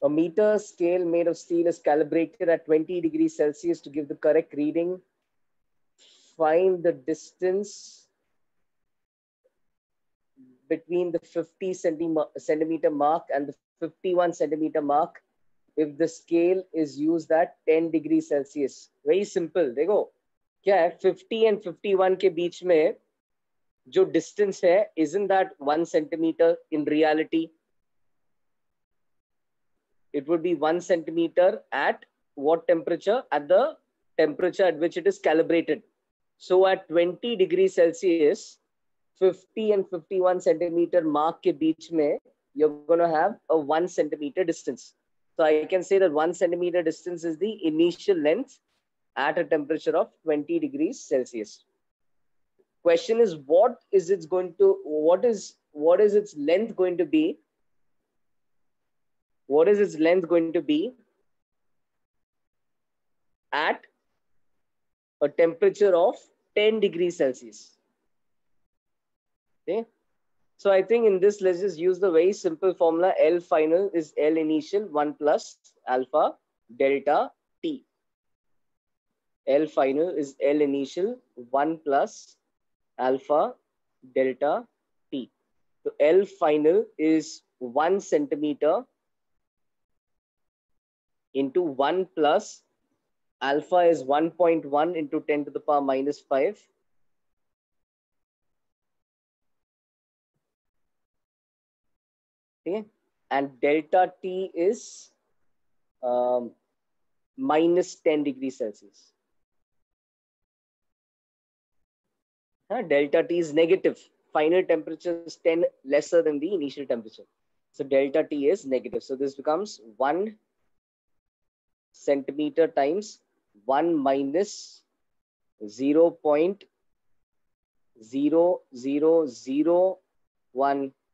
A meter scale made of steel is calibrated at 20 degrees Celsius to give the correct reading. Find the distance between the 50 centimeter mark and the 51 centimeter mark if the scale is used at 10 degrees Celsius. Very simple. देखो क्या है 50 and 51 के बीच में जो distance है, isn't that 1 centimeter in reality? It would be 1 centimeter at what temperature? At the temperature at which it is calibrated. So at 20 degrees Celsius, 50 and 51 centimeter mark के बीच में, you're going to have a 1 centimeter distance. So I can say that 1 centimeter distance is the initial length at a temperature of 20 degrees Celsius. Question is, what is its length going to be? What is its length going to be at a temperature of 10 degrees Celsius? Okay. So I think in this, let's just use the very simple formula. L final is L initial 1 plus alpha delta T. L final is L initial 1 plus alpha delta T. So L final is 1 centimeter into 1 plus alpha is 1.1 into 10 to the power minus 5. Okay. And delta T is minus 10 degrees Celsius. Delta T is negative. Final temperature is 10 lesser than the initial temperature. So delta T is negative. So this becomes 1 centimeter times 1 minus 0.00011.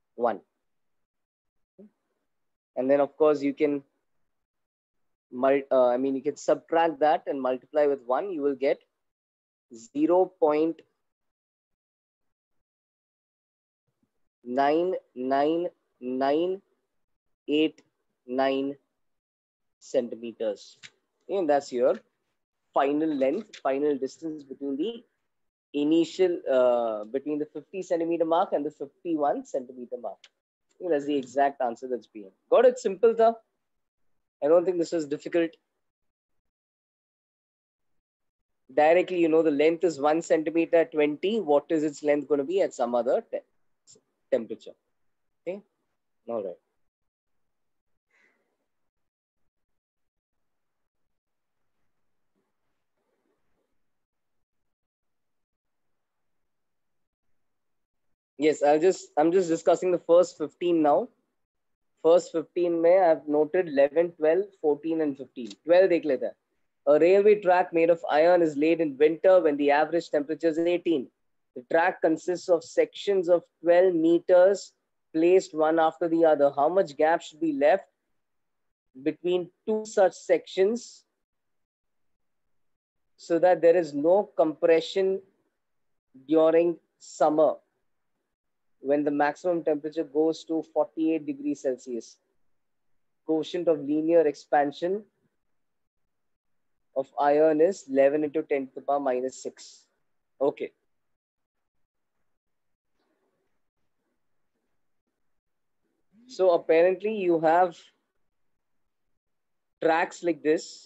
And then of course you can you can subtract that and multiply with 1. You will get 0.99989 centimeters. And that's your final length, final distance between the initial, between the 50 centimeter mark and the 51 centimeter mark. That's the exact answer that's being. Got it? Simple, though. I don't think this was difficult. Directly, you know, the length is 1 centimeter at 20. What is its length going to be at some other temperature? Okay. All right. Yes, I'm just discussing the first 15 now. First 15 में I've noted 11, 12, 14 and 15. 12 देख लेते हैं. A railway track made of iron is laid in winter when the average temperature is 18. The track consists of sections of 12 meters placed one after the other. How much gap should be left between two such sections so that there is no compression during summer when the maximum temperature goes to 48 degrees Celsius? Quotient of linear expansion of iron is 11 into 10 to the power minus 6. Okay. So apparently you have tracks like this.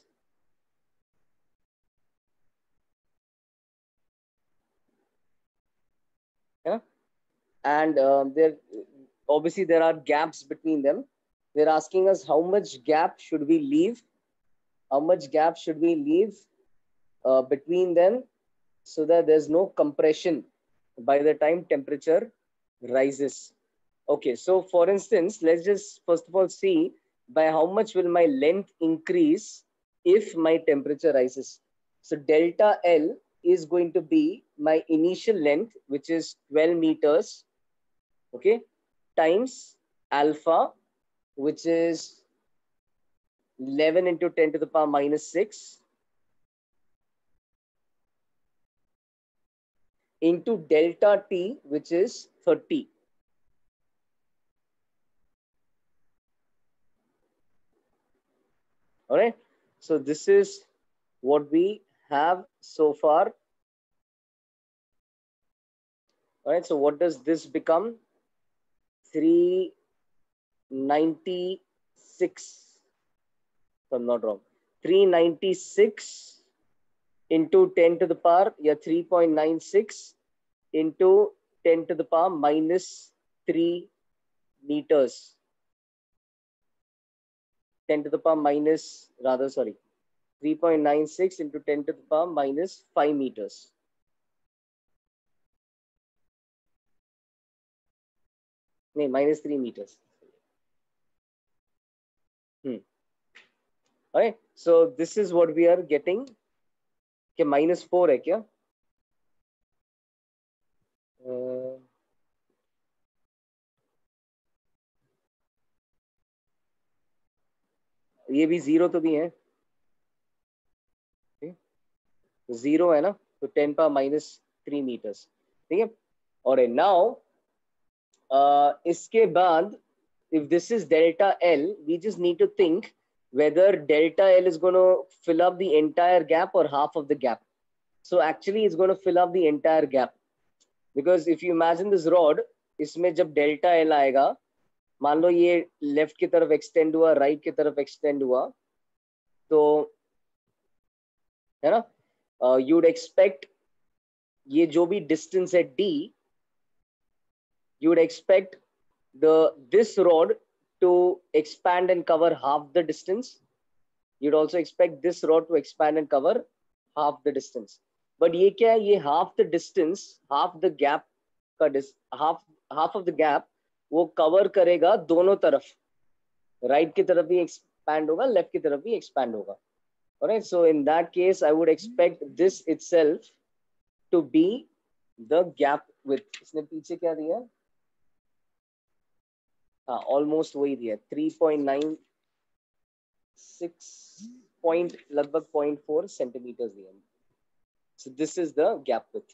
Yeah? And obviously there are gaps between them. They're asking us how much gap should we leave? How much gap should we leave between them so that there's no compression by the time temperature rises? Okay, so for instance, let's just first of all see by how much will my length increase if my temperature rises. So delta L is going to be my initial length, which is 12 meters, okay, times alpha, which is 11 into 10 to the power minus 6, into delta T, which is 30. All right. So this is what we have so far. All right. So what does this become? 396, if I'm not wrong. 396 into 10 to the power, yeah, 3.96 into 10 to the power minus 3 meters. 10 to the power minus, rather, sorry, 3.96 into 10 to the power minus 5 meters. No, minus 3 meters. All right. So this is what we are getting. Okay, minus 4 है क्या? ये भी 0 तो भी है. 0 है ना, तो 10 power minus 3 meters. ठीक है. और now इसके बाद, if this is delta L, we just need to think whether delta L is going to fill up the entire gap or half of the gap. So actually it's going to fill up the entire gap, because if you imagine this rod, इसमें जब delta L आएगा, मान लो ये left की तरफ extend हुआ, right की तरफ एक्सटेंड हुआ, तो है ना, यू वुड एक्सपेक्ट ये जो भी डिस्टेंस है d, you would expect this rod to expand and cover half the distance. You'd also expect this rod to expand and cover half the distance. But ये क्या है, ये half the distance, half the gap का half of the gap वो cover करेगा दोनों तरफ, right की तरफ भी expand होगा, left की तरफ भी expand होगा. Alright, so in that case I would expect this itself to be the gap width. इसने पीछे क्या दिया? हाँ, ऑलमोस्ट वही दिया, 3.96 पॉइंट, लगभग 0.4 सेंटीमीटर दिया. So this is the gap width.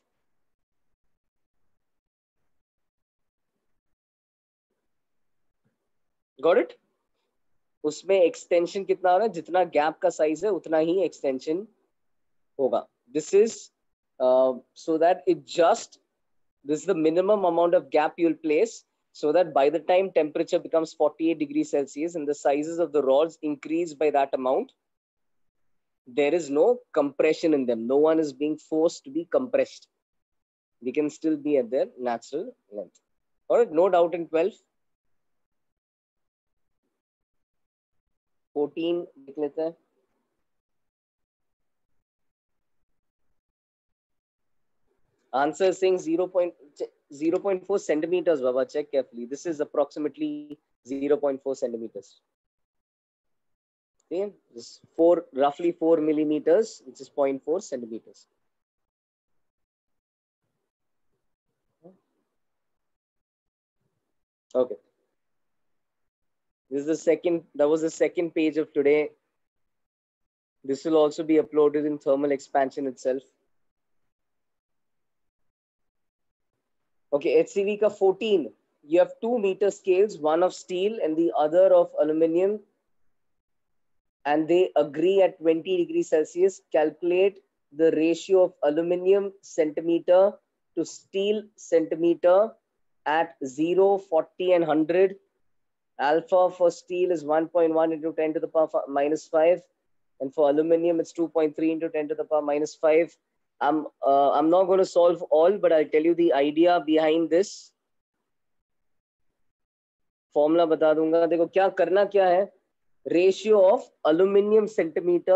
Got it? उसमें एक्सटेंशन कितना हो रहा है, जितना गैप का साइज है उतना ही एक्सटेंशन होगा. This is so that it just, this is the minimum amount of gap you'll place, so that by the time temperature becomes 48 degrees Celsius and the sizes of the rods increase by that amount, there is no compression in them. No one is being forced to be compressed. They can still be at their natural length. All right, no doubt in 12. 14 देख लेते हैं. Answer is saying 0.4 centimeters, Baba. Check carefully. This is approximately 0.4 centimeters. Okay, this roughly 4 millimeters, which is 0.4 centimeters. Okay. This is the second, that was the second page of today. This will also be uploaded in thermal expansion itself. Okay, HCV ka 14. You have 2 meter scales, one of steel and the other of aluminium, and they agree at 20 degrees Celsius. Calculate the ratio of aluminium centimeter to steel centimeter at 0, 40 and 100. Alpha for steel is 1.1 into 10 to the power minus 5. And for aluminium, it's 2.3 into 10 to the power minus 5. I'm not going to solve all, but I'll tell you the idea behind this. Formula बता दूंगा. देखो क्या करना क्या है. Ratio of aluminium centimeter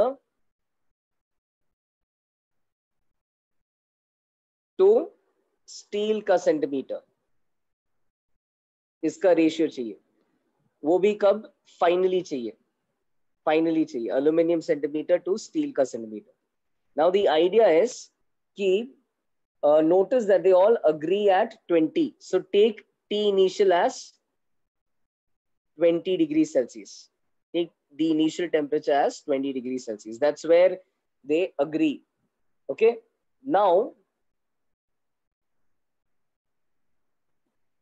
to steel का centimeter. इसका ratio चाहिए. वो भी कब? फाइनली चाहिए. फाइनली चाहिए. Aluminium centimeter to steel का centimeter. Now the idea is कि notice that they all agree at 20. So take T initial as 20 degrees Celsius. Take the initial temperature as 20 degrees Celsius. That's where they agree. Okay. Now,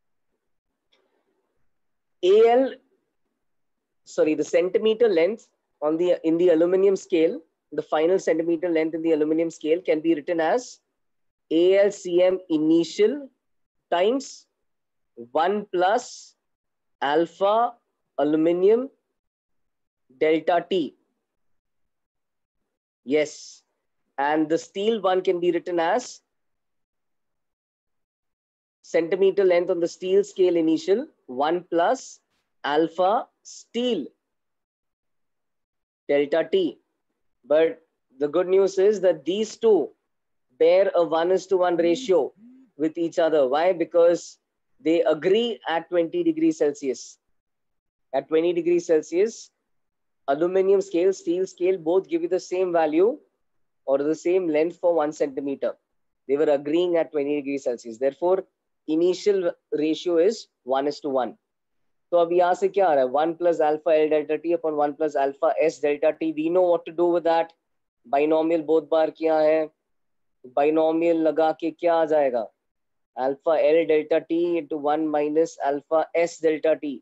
the centimeter length on the in the aluminum scale, the final centimeter length in the aluminum scale can be written as ALCM initial times 1 plus alpha aluminum delta T. Yes. And the steel one can be written as centimeter length on the steel scale initial 1 plus alpha steel delta T. But the good news is that these two bear a 1:1 ratio with each other. Why? Because they agree at 20 degrees Celsius. At 20 degrees Celsius, aluminum scale, steel scale, both give you the same value or the same length for 1 centimeter. They were agreeing at 20 degrees Celsius. Therefore, initial ratio is 1:1. तो अब यहाँ से क्या आ रहा है 1 plus alpha L delta T upon 1 plus alpha S delta T. We know what to do with that. Binomial both बार किया है. Binomial लगा के क्या आ जाएगा alpha L delta T into 1 minus alpha S delta T.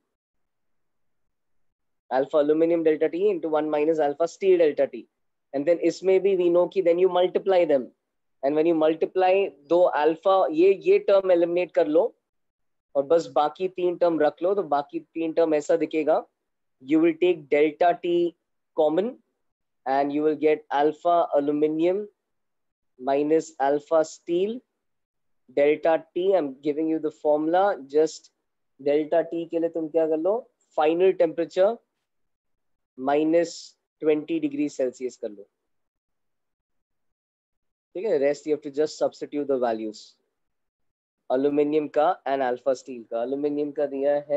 Alpha aluminum delta T into 1 minus alpha steel delta T. And then इसमें भी we know कि then you multiply them. And when you multiply दो alpha ये term eliminate कर लो और बस बाकी 3 term रख लो तो बाकी 3 term ऐसा दिखेगा. You will take delta T common and you will get alpha aluminum minus alpha steel delta T. I'm giving you the formula. Just delta T के लिए तुम क्या कर लो final temperature minus 20 degrees Celsius कर लो. ठीक है. Rest you have to just substitute the values. Aluminium का and alpha steel का. Aluminium का दिया है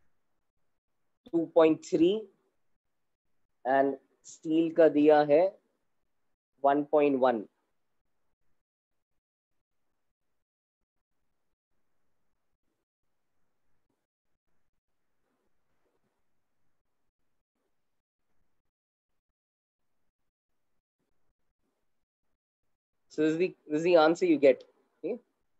2.3 and steel का दिया है 1.1. So this is the answer you get. Okay?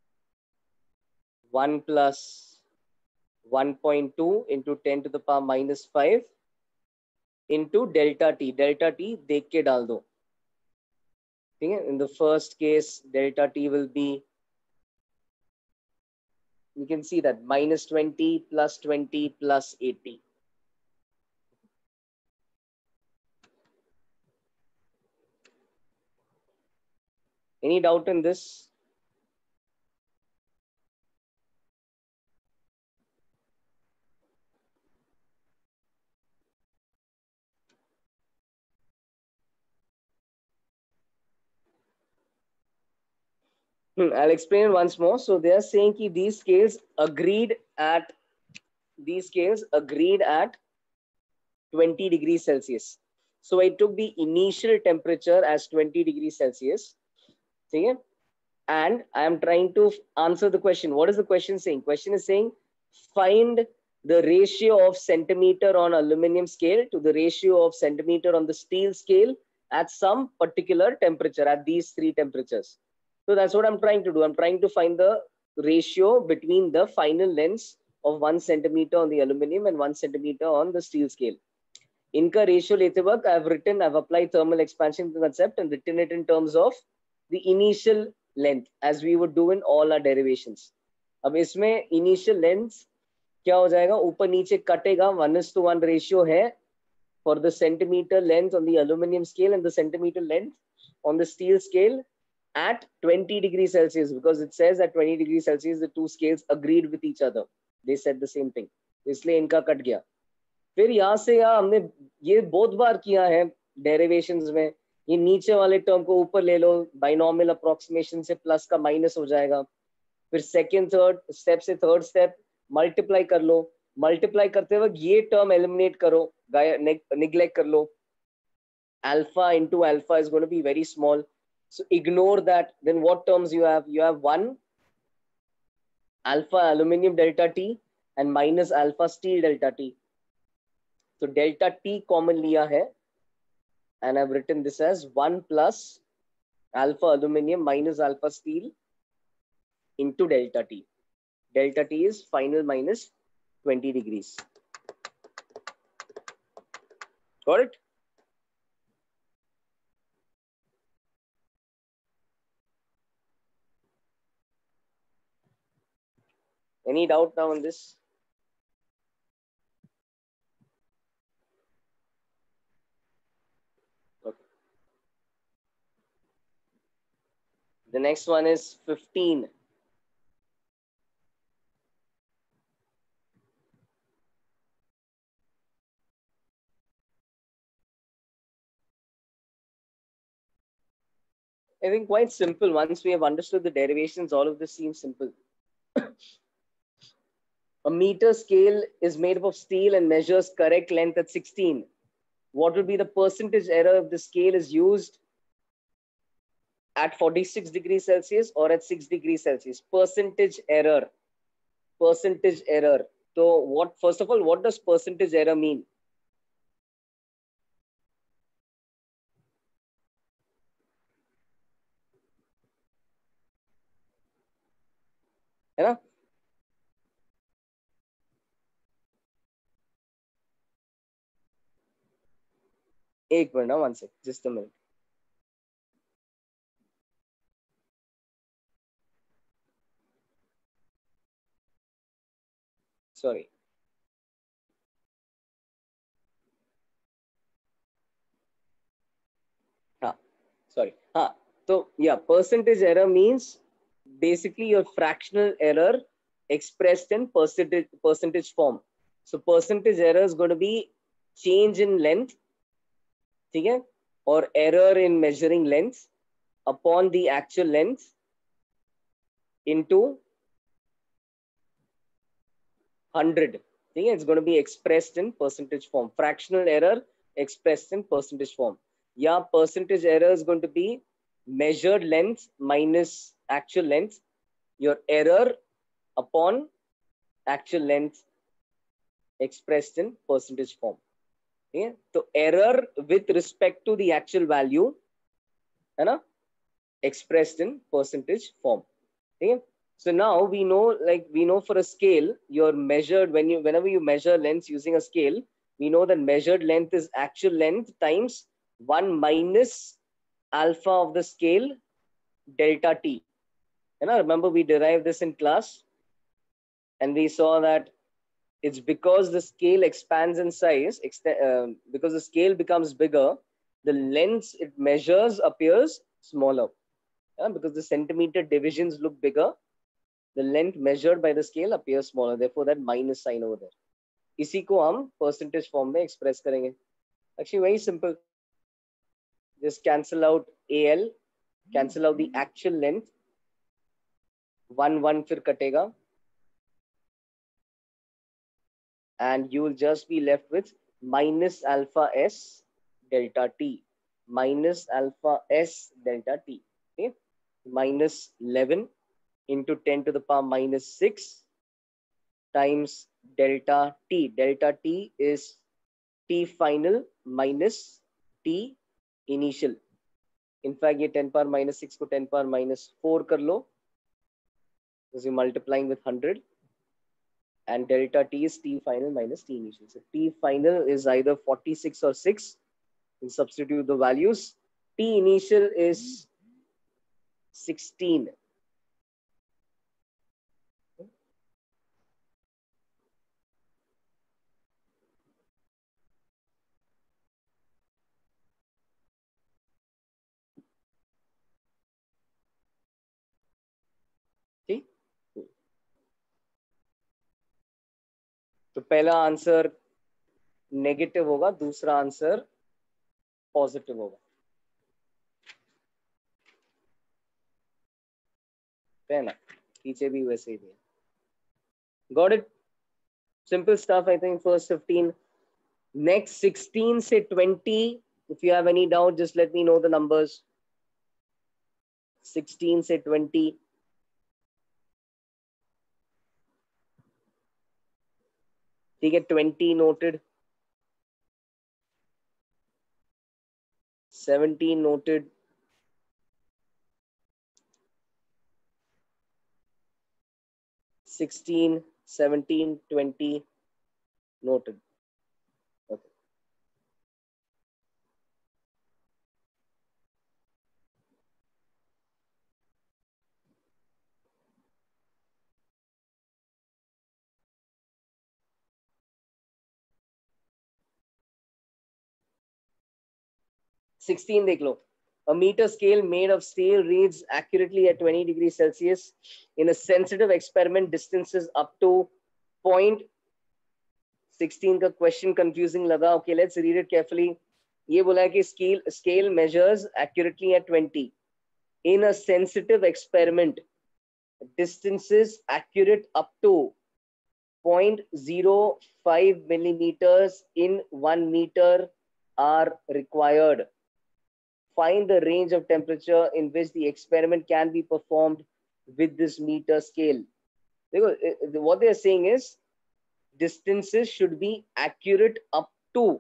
1 plus 1.2 into 10 to the power minus 5 into delta T. Delta T देख के डाल दो. ठीक है. In the first case, delta T will be, you can see that minus 20 plus 20 plus 80. Any doubt in this? I'll explain once more. So they are saying that these scales agreed at 20 degrees Celsius. So I took the initial temperature as 20 degrees Celsius. Okay? And I am trying to answer the question. What is the question saying? Question is saying find the ratio of centimeter on aluminum scale to the ratio of centimeter on the steel scale at some particular temperature, at these 3 temperatures. So that's what I'm trying to do. I'm trying to find the ratio between the final lengths of 1 centimeter on the aluminum and 1 centimeter on the steel scale. इनका ratio लेते वक्त I've applied thermal expansion concept and written it in terms of the initial length as we would do in all our derivations. अब इसमें initial length क्या हो जाएगा ऊपर नीचे कटेगा 1:1 ratio है for the centimeter length on the aluminum scale and the centimeter length on the steel scale at 20 degrees Celsius, because it says at 20 degrees Celsius the two scales agreed with each other. They said the same thing. इसलिए इनका cut गया. फिर यहाँ से यहाँ हमने ये बहुत बार किया है डेरिवेशंस में. ये नीचे वाले टर्म को ऊपर ले लो, बाइनॉमियल अप्रोक्सीमेशन से प्लस का माइनस हो जाएगा. फिर सेकंड थर्ड स्टेप से थर्ड स्टेप मल्टीप्लाई कर लो. मल्टीप्लाई करते वक्त ये टर्म एलिमिनेट करो, निग्लेक्ट कर लो. Alpha into alpha is going to be very small. So ignore that. Then what terms you have? You have 1 alpha aluminum delta T and minus alpha steel delta T. So delta T common liya hai and I've written this as 1 plus alpha aluminum minus alpha steel into delta T. Delta T is final minus 20 degrees. Got it? Any doubt now on this? Okay. The next one is 15. I think quite simple. Once we have understood the derivations, all of this seems simple. A meter scale is made up of steel and measures correct length at 16. What would be the percentage error if the scale is used at 46 degrees Celsius or at 6 degrees Celsius? Percentage error. Percentage error. So what, first of all, what does percentage error mean? है ना? एक minute ना, 1 sec, just a minute. Sorry. हाँ, sorry. हाँ, so yeah, percentage error means basically your fractional error expressed in percentage form. So percentage error is going to be change in length, ठीक है, or error in measuring length upon the actual length into 100. ठीक है, it's going to be expressed in percentage form. Fractional error expressed in percentage form. Yeah, percentage error is going to be measured length minus actual length. Your error upon actual length expressed in percentage form. Okay? So error with respect to the actual value, है ना, expressed in percentage form. Okay? So now we know, like we know for a scale, you're measured whenever you measure lengths using a scale, we know that measured length is actual length times 1 minus alpha of the scale delta t. And I remember we derived this in class, and we saw that it's because the scale expands in size, because the scale becomes bigger, the length it measures appears smaller. Because the centimeter divisions look bigger, the length measured by the scale appears smaller. Therefore, that minus sign over there. इसी को हम percentage form में express करेंगे. Actually, very simple. Just cancel out AL, cancel out the actual length. 1 फिर कटेगा. And you will just be left with minus alpha S delta T. Minus alpha S delta T. Okay? Minus 11 into 10 to the power minus 6 times delta T. Delta T is T final minus T initial. In fact, ये 10 power minus 6 को 10 power minus 4 कर लो, because you're multiplying with 100. And delta T is T final minus T initial. So T final is either 46 or 6. We'll substitute the values. T initial is 16. ठीक, तो पहला answer negative होगा, दूसरा answer positive होगा. है ना, पीछे भी वैसे ही दिया. Got it? Simple stuff. I think first 15. Next 16 से 20. If you have any doubt, just let me know the numbers. 16 से 20. ठीक है, 20 noted. 17 noted. 16, 17, 20 noted. Okay. 16 देख लो. A meter scale made of steel reads accurately at 20 degrees Celsius in a sensitive experiment. Distances up to point. 16 का question confusing लगा. Okay, let's read it carefully. ये बोला है कि scale measures accurately at 20 in a sensitive experiment. Distances accurate up to 0.05 millimeters in 1 meter are required. Find the range of temperature in which the experiment can be performed with this meter scale. What they are saying is distances should be accurate up to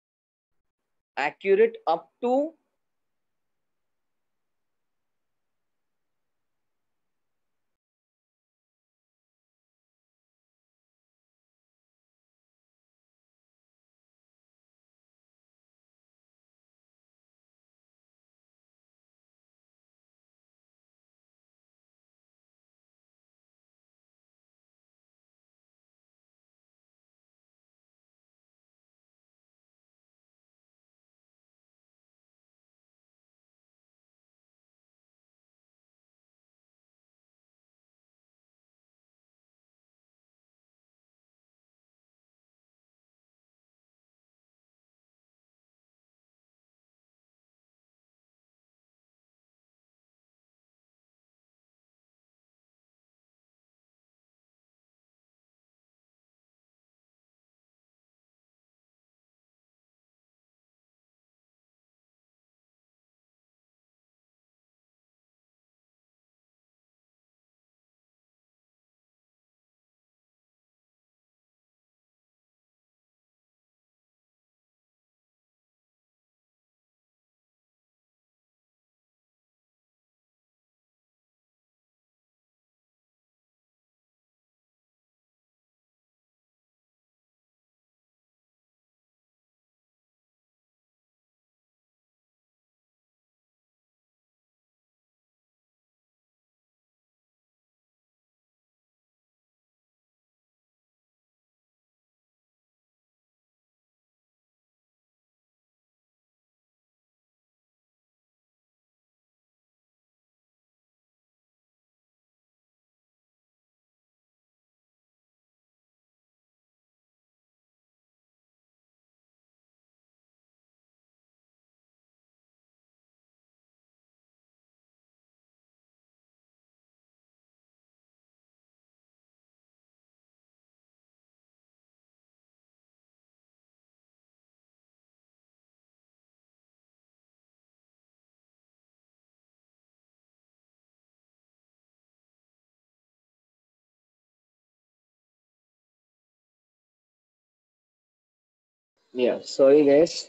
Yeah, sorry guys.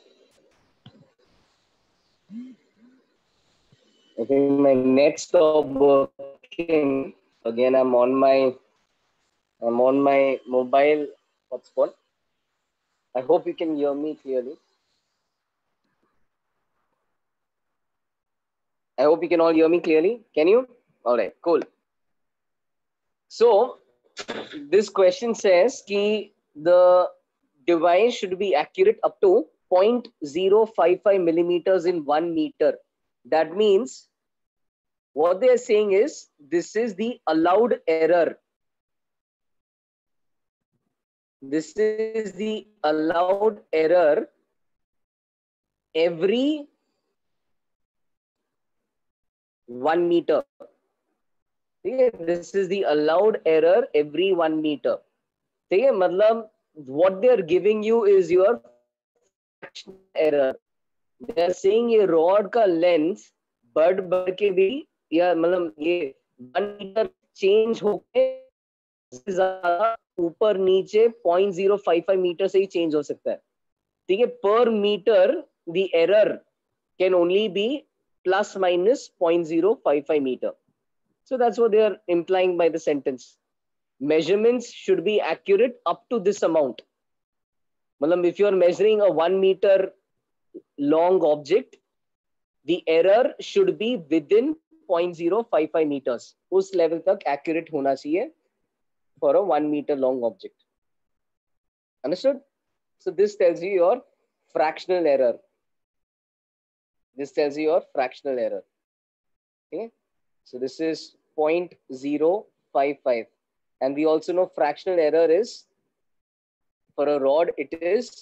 I think my net stopped working. Again, I'm on my mobile hotspot. I hope you can hear me clearly. I hope you can all hear me clearly. Can you? All right, cool. So this question says कि the device should be accurate up to 0.055 millimeters in 1 meter. That means what they are saying is this is the allowed error. This is the allowed error every 1 meter. This is the allowed error every 1 meter. What they are giving you is your fractional error. They are saying ये rod का length बढ़ के भी या मतलब ये 1 meter change होके ज्यादा ऊपर नीचे 0.055 मीटर से ही चेंज हो सकता है. ठीक है, per meter the error can only be plus minus 0.055 meter. So that's what they are implying by the sentence. Measurements should be accurate up to this amount. If you are measuring a 1 meter long object, the error should be within 0.055 meters. उस level तक accurate होना चाहिए for a 1 meter long object. Understood? So this tells you your fractional error. This tells you your fractional error. Okay, so this is 0.055, and we also know fractional error is, for a rod it is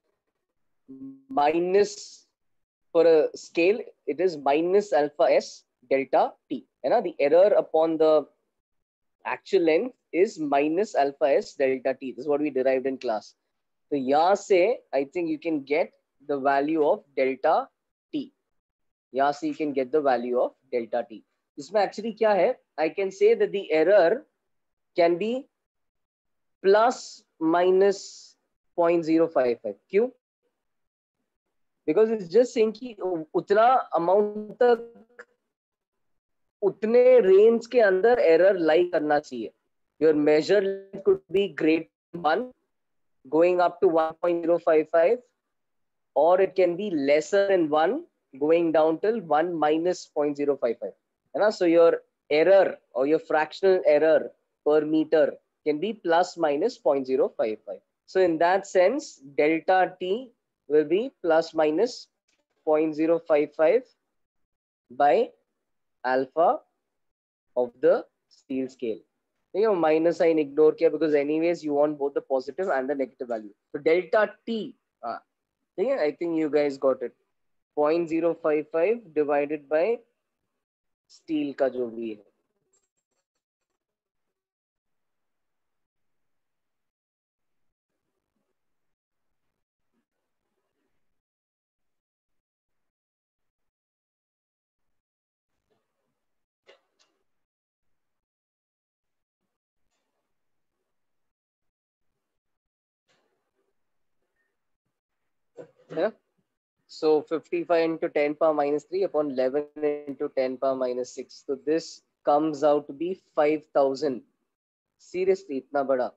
minus, for a scale it is minus alpha s delta t. And the error upon the actual length is minus alpha s delta t. This is what we derived in class. So यहाँ से I think you can get the value of delta t. यहाँ से you can get the value of delta t. इसमें actually क्या है? I can say that the error can be plus minus 0.055. क्यों? Because it's just saying कि उतना amount तक, उतने range के अंदर error lie करना चाहिए. Your measure could be greater than 1, going up to 1.055, or it can be lesser than 1, going down till 1 minus 0.055. So your error or your fractional error per meter can be plus minus 0.055. So in that sense, delta T will be plus minus 0.055 by alpha of the steel scale. Minus sign ignore kiya, because anyways you want both the positive and the negative value. So delta T, I think you guys got it. 0.055 divided by steel का जो भी है. Yeah? So 55 into 10 power minus 3 upon 11 into 10 power minus 6. So this comes out to be 5,000. Seriously, इतना बड़ा.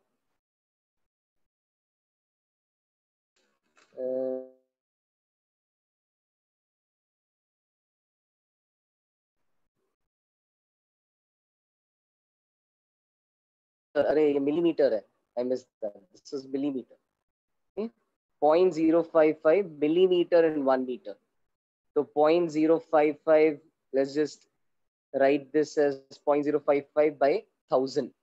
अरे ये millimeter है. I missed that. This is millimeter. Okay? 0.055 millimeter in 1 meter. So 0.055, let's just write this as 0.055 by 1000.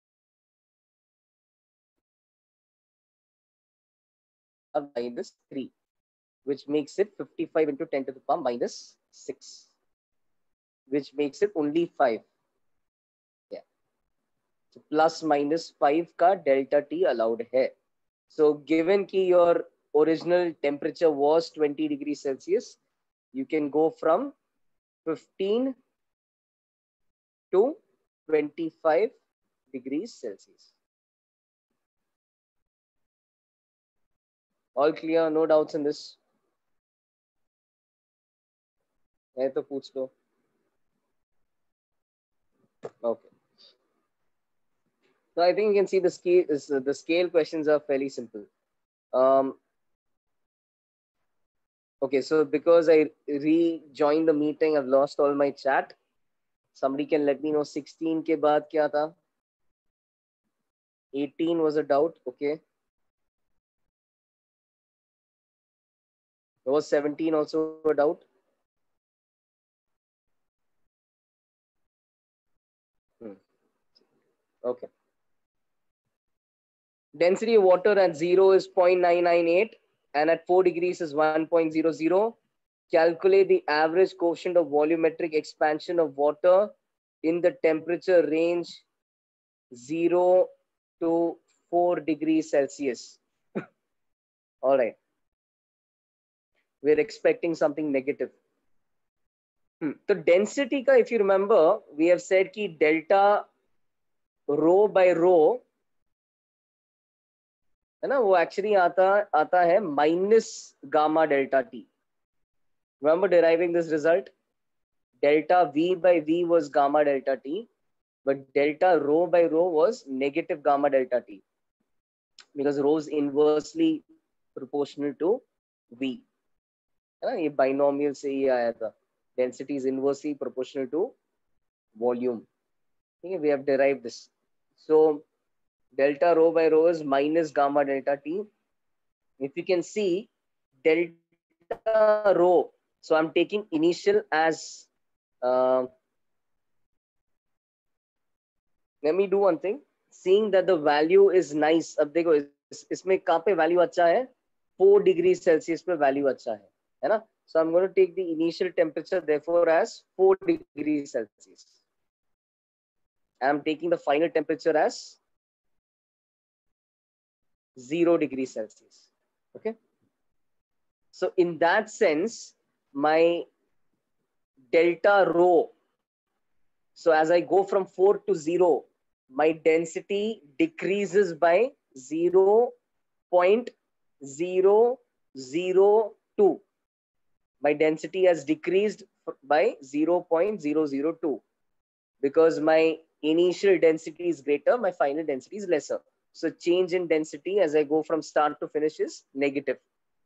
Minus 3, which makes it 55 into 10 to the power minus 6, which makes it only 5. Yeah. So plus minus 5 ka delta T allowed hai. So given ki your original temperature was 20 degrees Celsius, you can go from 15 to 25 degrees Celsius. All clear? No doubts in this? है तो पूछ लो. Okay. So I think you can see the scale questions are fairly simple. Okay, so because I rejoined the meeting, I've lost all my chat. Somebody can let me know 16 के बाद क्या था? 18 was a doubt. Okay. Was 17 also a doubt? Okay. Density of water at 0 is 0.998 and at 4 degrees is 1.00. Calculate the average coefficient of volumetric expansion of water in the temperature range 0 to 4 degrees Celsius. All right. We're expecting something negative. So density ka, if you remember, we have said ki delta rho by rho, है ना, वो actually आता है minus gamma delta T. Remember deriving this result? Delta V by V was gamma delta T, but delta rho by rho was negative gamma delta T, because rho is inversely proportional to V. है ना, ये binomial से ही आया था. Density is inversely proportional to volume. Okay, we have derived this. So delta rho by rho is minus gamma delta T. If you can see, delta rho So I'm taking initial as, let me do one thing. Seeing that the value is nice. अब देखो इसमें कहाँ पे value अच्छा है? 4 degrees Celsius पे value अच्छा है ना? So I'm going to take the initial temperature therefore as 4 degrees Celsius. I'm taking the final temperature as 0 degrees Celsius. Okay. So in that sense, my delta rho, so as I go from 4 to 0, my density decreases by 0.002. My density has decreased by 0.002 because my initial density is greater, my final density is lesser. So change in density as I go from start to finish is negative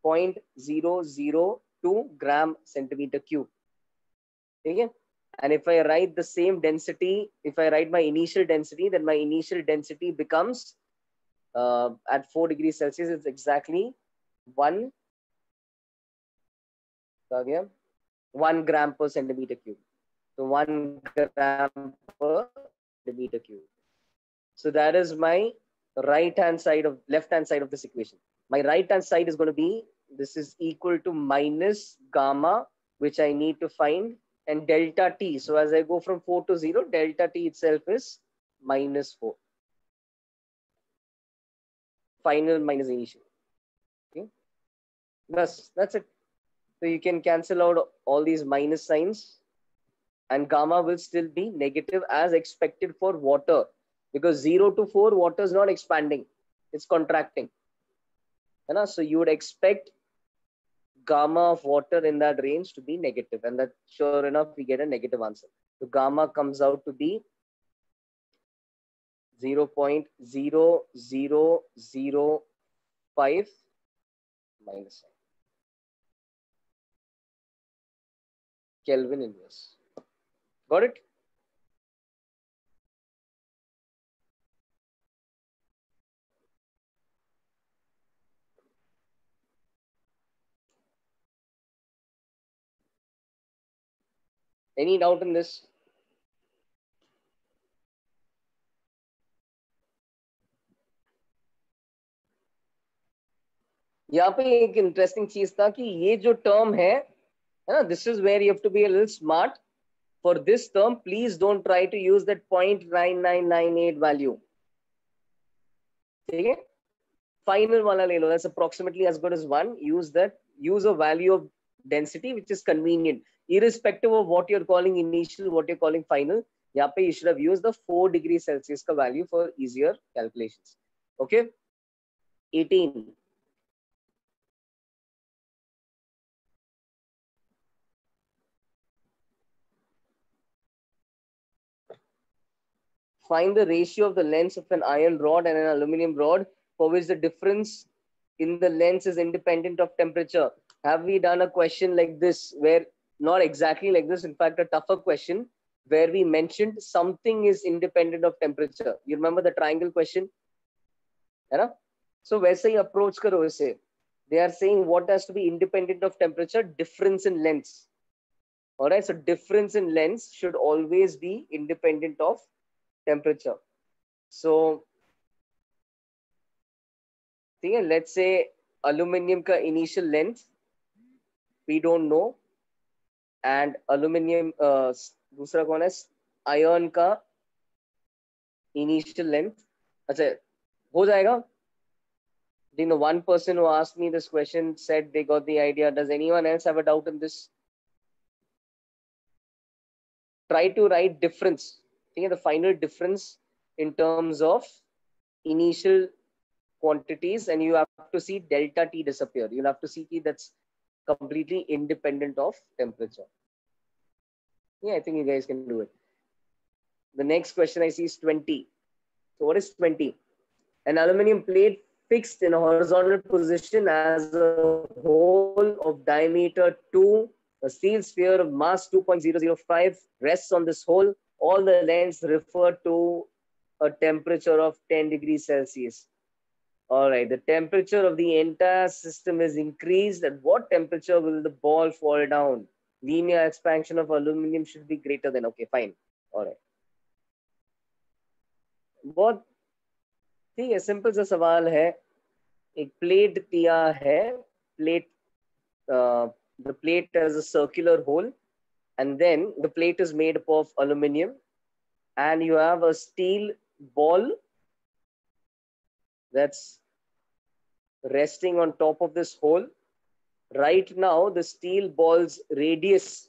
0.002 gram centimeter cube. Okay? And if I write the same density, if I write my initial density, then my initial density becomes at 4 degrees Celsius, it's exactly 1 gram per centimeter cube. So 1 gram per centimeter cube. So that is my left hand side of this equation. My right hand side is going to be, this is equal to minus gamma, which I need to find, and delta T. So as I go from 4 to 0, delta T itself is minus 4. Final minus initial. Okay. That's it. So you can cancel out all these minus signs and gamma will still be negative as expected for water, because 0 to 4, water is not expanding, it's contracting. So you would expect gamma of water in that range to be negative, and that sure enough we get a negative answer. So gamma comes out to be 0.0005 minus Kelvin inverse. Got it? Any doubt in this? यहाँ पे एक interesting चीज था कि ये जो term है ना, this is where you have to be a little smart. For this term, please don't try to use that 0.9998 value. ठीक है? Final wala le lo, that's approximately as good as 1. Use that. Use a value of density which is convenient, irrespective of what you're calling initial, what you're calling final. यहाँ पे you should have used the 4 degrees Celsius का value for easier calculations. Okay? 18. Find the ratio of the lengths of an iron rod and an aluminum rod for which the difference in the lengths is independent of temperature. Have we done a question like this, where not exactly like this, in fact a tougher question where we mentioned something is independent of temperature? You remember the triangle question? So वैसे ही approach करो इसे. They are saying what has to be independent of temperature? Difference in lengths. All right, so difference in lengths should always be independent of temperature. So let's say aluminum ka initial length we don't know, and aluminum दूसरा कौन है, iron का initial length. अच्छा हो जाएगा? One person who asked me this question said they got the idea. Does anyone else have a doubt in this? Try to write difference. The final difference in terms of initial quantities, and you have to see delta T disappear. You'll have to see T that's completely independent of temperature. Yeah, I think you guys can do it. The next question I see is 20. So what is 20? An aluminum plate fixed in a horizontal position as a hole of diameter 2, a steel sphere of mass 2.005 rests on this hole. All the lengths refer to a temperature of 10 degrees Celsius. All right, the temperature of the entire system is increased. At what temperature will the ball fall down? Linear expansion of aluminum should be greater than. Okay, fine. All right. बहुत ठीक है, simple सा सवाल है. एक plate दिया है, plate, the plate has a circular hole, and then the plate is made up of aluminum, and you have a steel ball that's resting on top of this hole. Right now, the steel ball's radius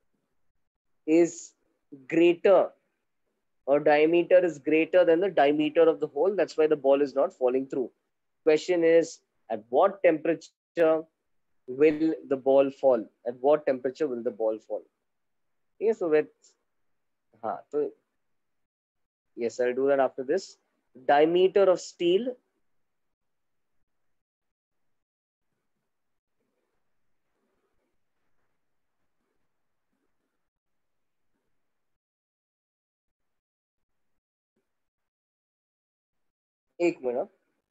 is greater, or diameter is greater than the diameter of the hole. That's why the ball is not falling through. Question is, at what temperature will the ball fall? At what temperature will the ball fall? Okay, so with, so yes, I'll do that after this. Diameter of steel. एक minute.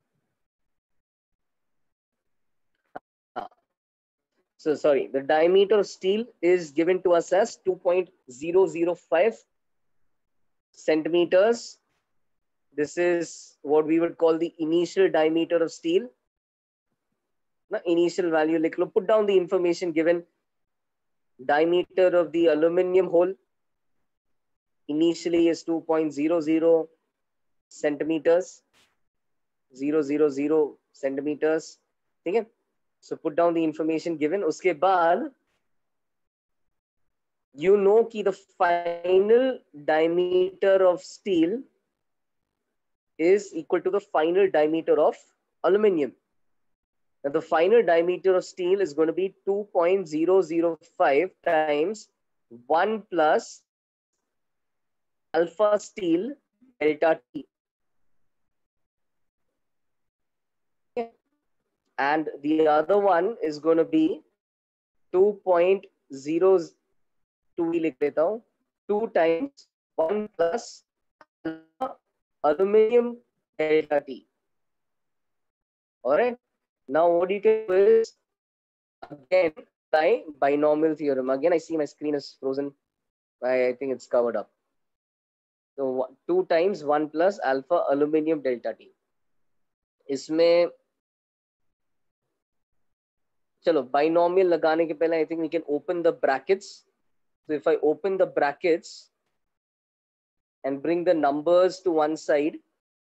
So sorry, the diameter of steel is given to us as 2.005 centimeters. This is what we would call the initial diameter of steel. The initial value, like, put down the information given. Diameter of the aluminum hole initially is 2.00 centimeters. 000 centimeters. Okay? So put down the information given. Uske baad, you know कि the final diameter of steel is equal to the final diameter of aluminum. Now the final diameter of steel is going to be 2.005 times 1 plus alpha steel delta T. And the other one is going to be 2.02 लिख लेता हूं, 2 times 1 plus alpha aluminum delta T. All right. Now what you can do is, again, by binomial theorem. Again, I see my screen is frozen. I think it's covered up. So 2 times 1 plus alpha aluminum delta T. इसमें चलो binomial लगाने के पहले I think we can open the brackets. So if I open the brackets and bring the numbers to one side,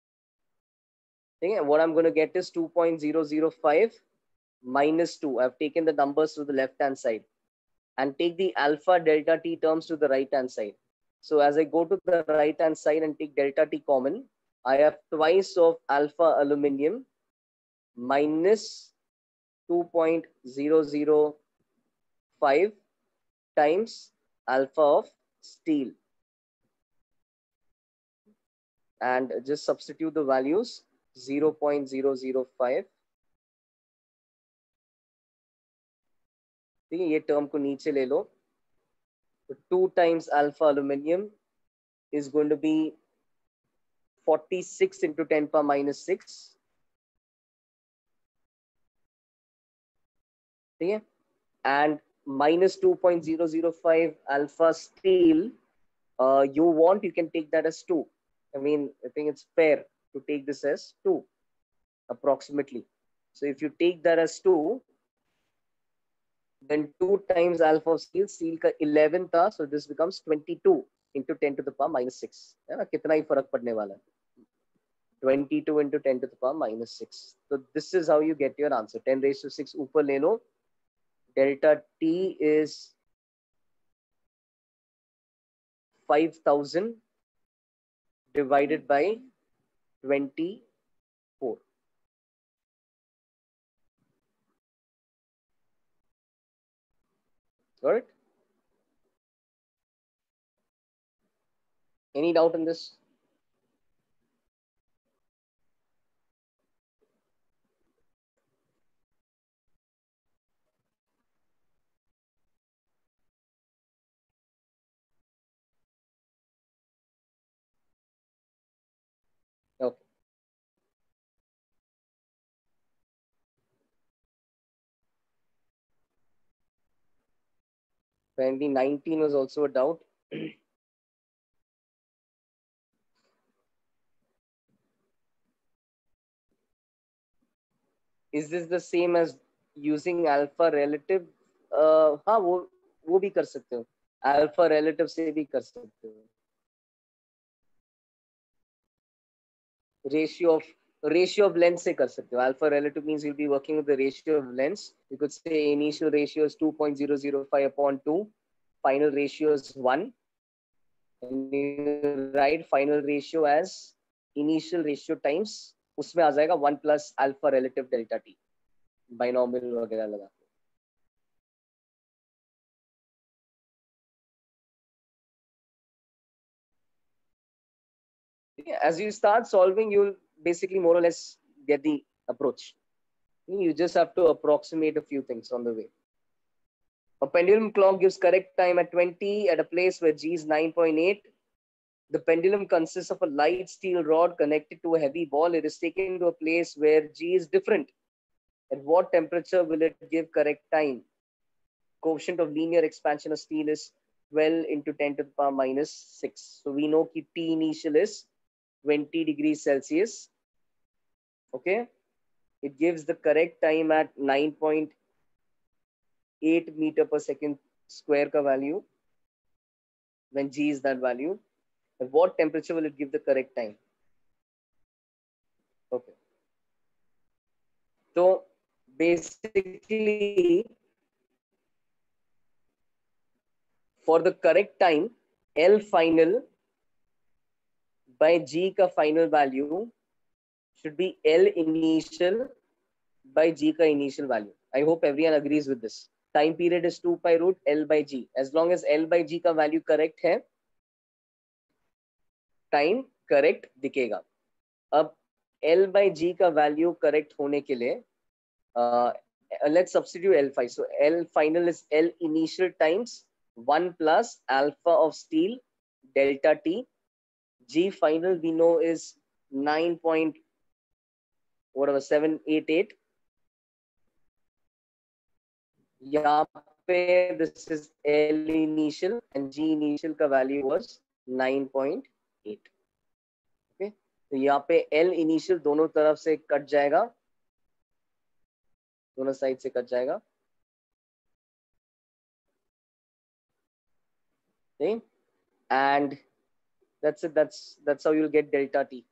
what I'm going to get is 2.005 minus 2. I've taken the numbers to the left hand side, and take the alpha delta T terms to the right hand side. So as I go to the right hand side and take delta T common, I have twice of alpha aluminum minus 2.005 times alpha of steel. And just substitute the values. 0.005. ठीक है, ये term को नीचे ले लो. 2 times alpha aluminum is going to be 46 into 10 power minus 6. ठीक है, and minus 2.005 alpha steel, you want, you can take that as 2. I mean, I think it's fair to take this as 2 approximately. So if you take that as 2, then 2 times alpha of steel, steel का 11 था, so this becomes 22 into 10 to the power minus 6. है ना, कितना ही फर्क पड़ने वाला है. 22 into 10 to the power minus 6. So this is how you get your answer. 10 raised to 6 ऊपर ले लो. Delta T is 5000 divided by 24. Got it? Any doubt in this? Okay. 2019 was also a doubt. Is this the same as using alpha relative? हाँ वो भी कर सकते हो, alpha relative से भी कर सकते हो. Ratio of length से कर सकते हो. Alpha relative means you'll be working with the ratio of lengths. You could say initial ratio is 2.005 upon 2. Final ratio is 1. And you write final ratio as initial ratio times, उसमें आ जाएगा 1 plus alpha relative delta t. Binomial वगैरह लगा. As you start solving, you'll basically more or less get the approach. You just have to approximate a few things on the way. A pendulum clock gives correct time at 20 at a place where G is 9.8. The pendulum consists of a light steel rod connected to a heavy ball. It is taken to a place where G is different. At what temperature will it give correct time? Coefficient of linear expansion of steel is 12 into 10 to the power minus 6. So we know that T initial is 20 degrees Celsius. Okay. It gives the correct time at 9.8 meter per second square ka value when G is that value. At what temperature will it give the correct time? Okay. So basically, for the correct time, L final by G ka final value should be L initial by G ka initial value. I hope everyone agrees with this. Time period is 2 pi root L by G. As long as L by G का value correct है, time correct दिखेगा. अब L by G का value correct होने के लिए, let's substitute L5. So L final is L initial times 1 plus alpha of steel delta T. G final we know is 9.788. यहाँ पे this is L initial and G initial का value was 9.8. Okay, तो यहाँ पे L initial दोनों तरफ से cut जाएगा, दोनों साइड से कट जाएगा. Okay, and that's it. That's how you'll get delta T.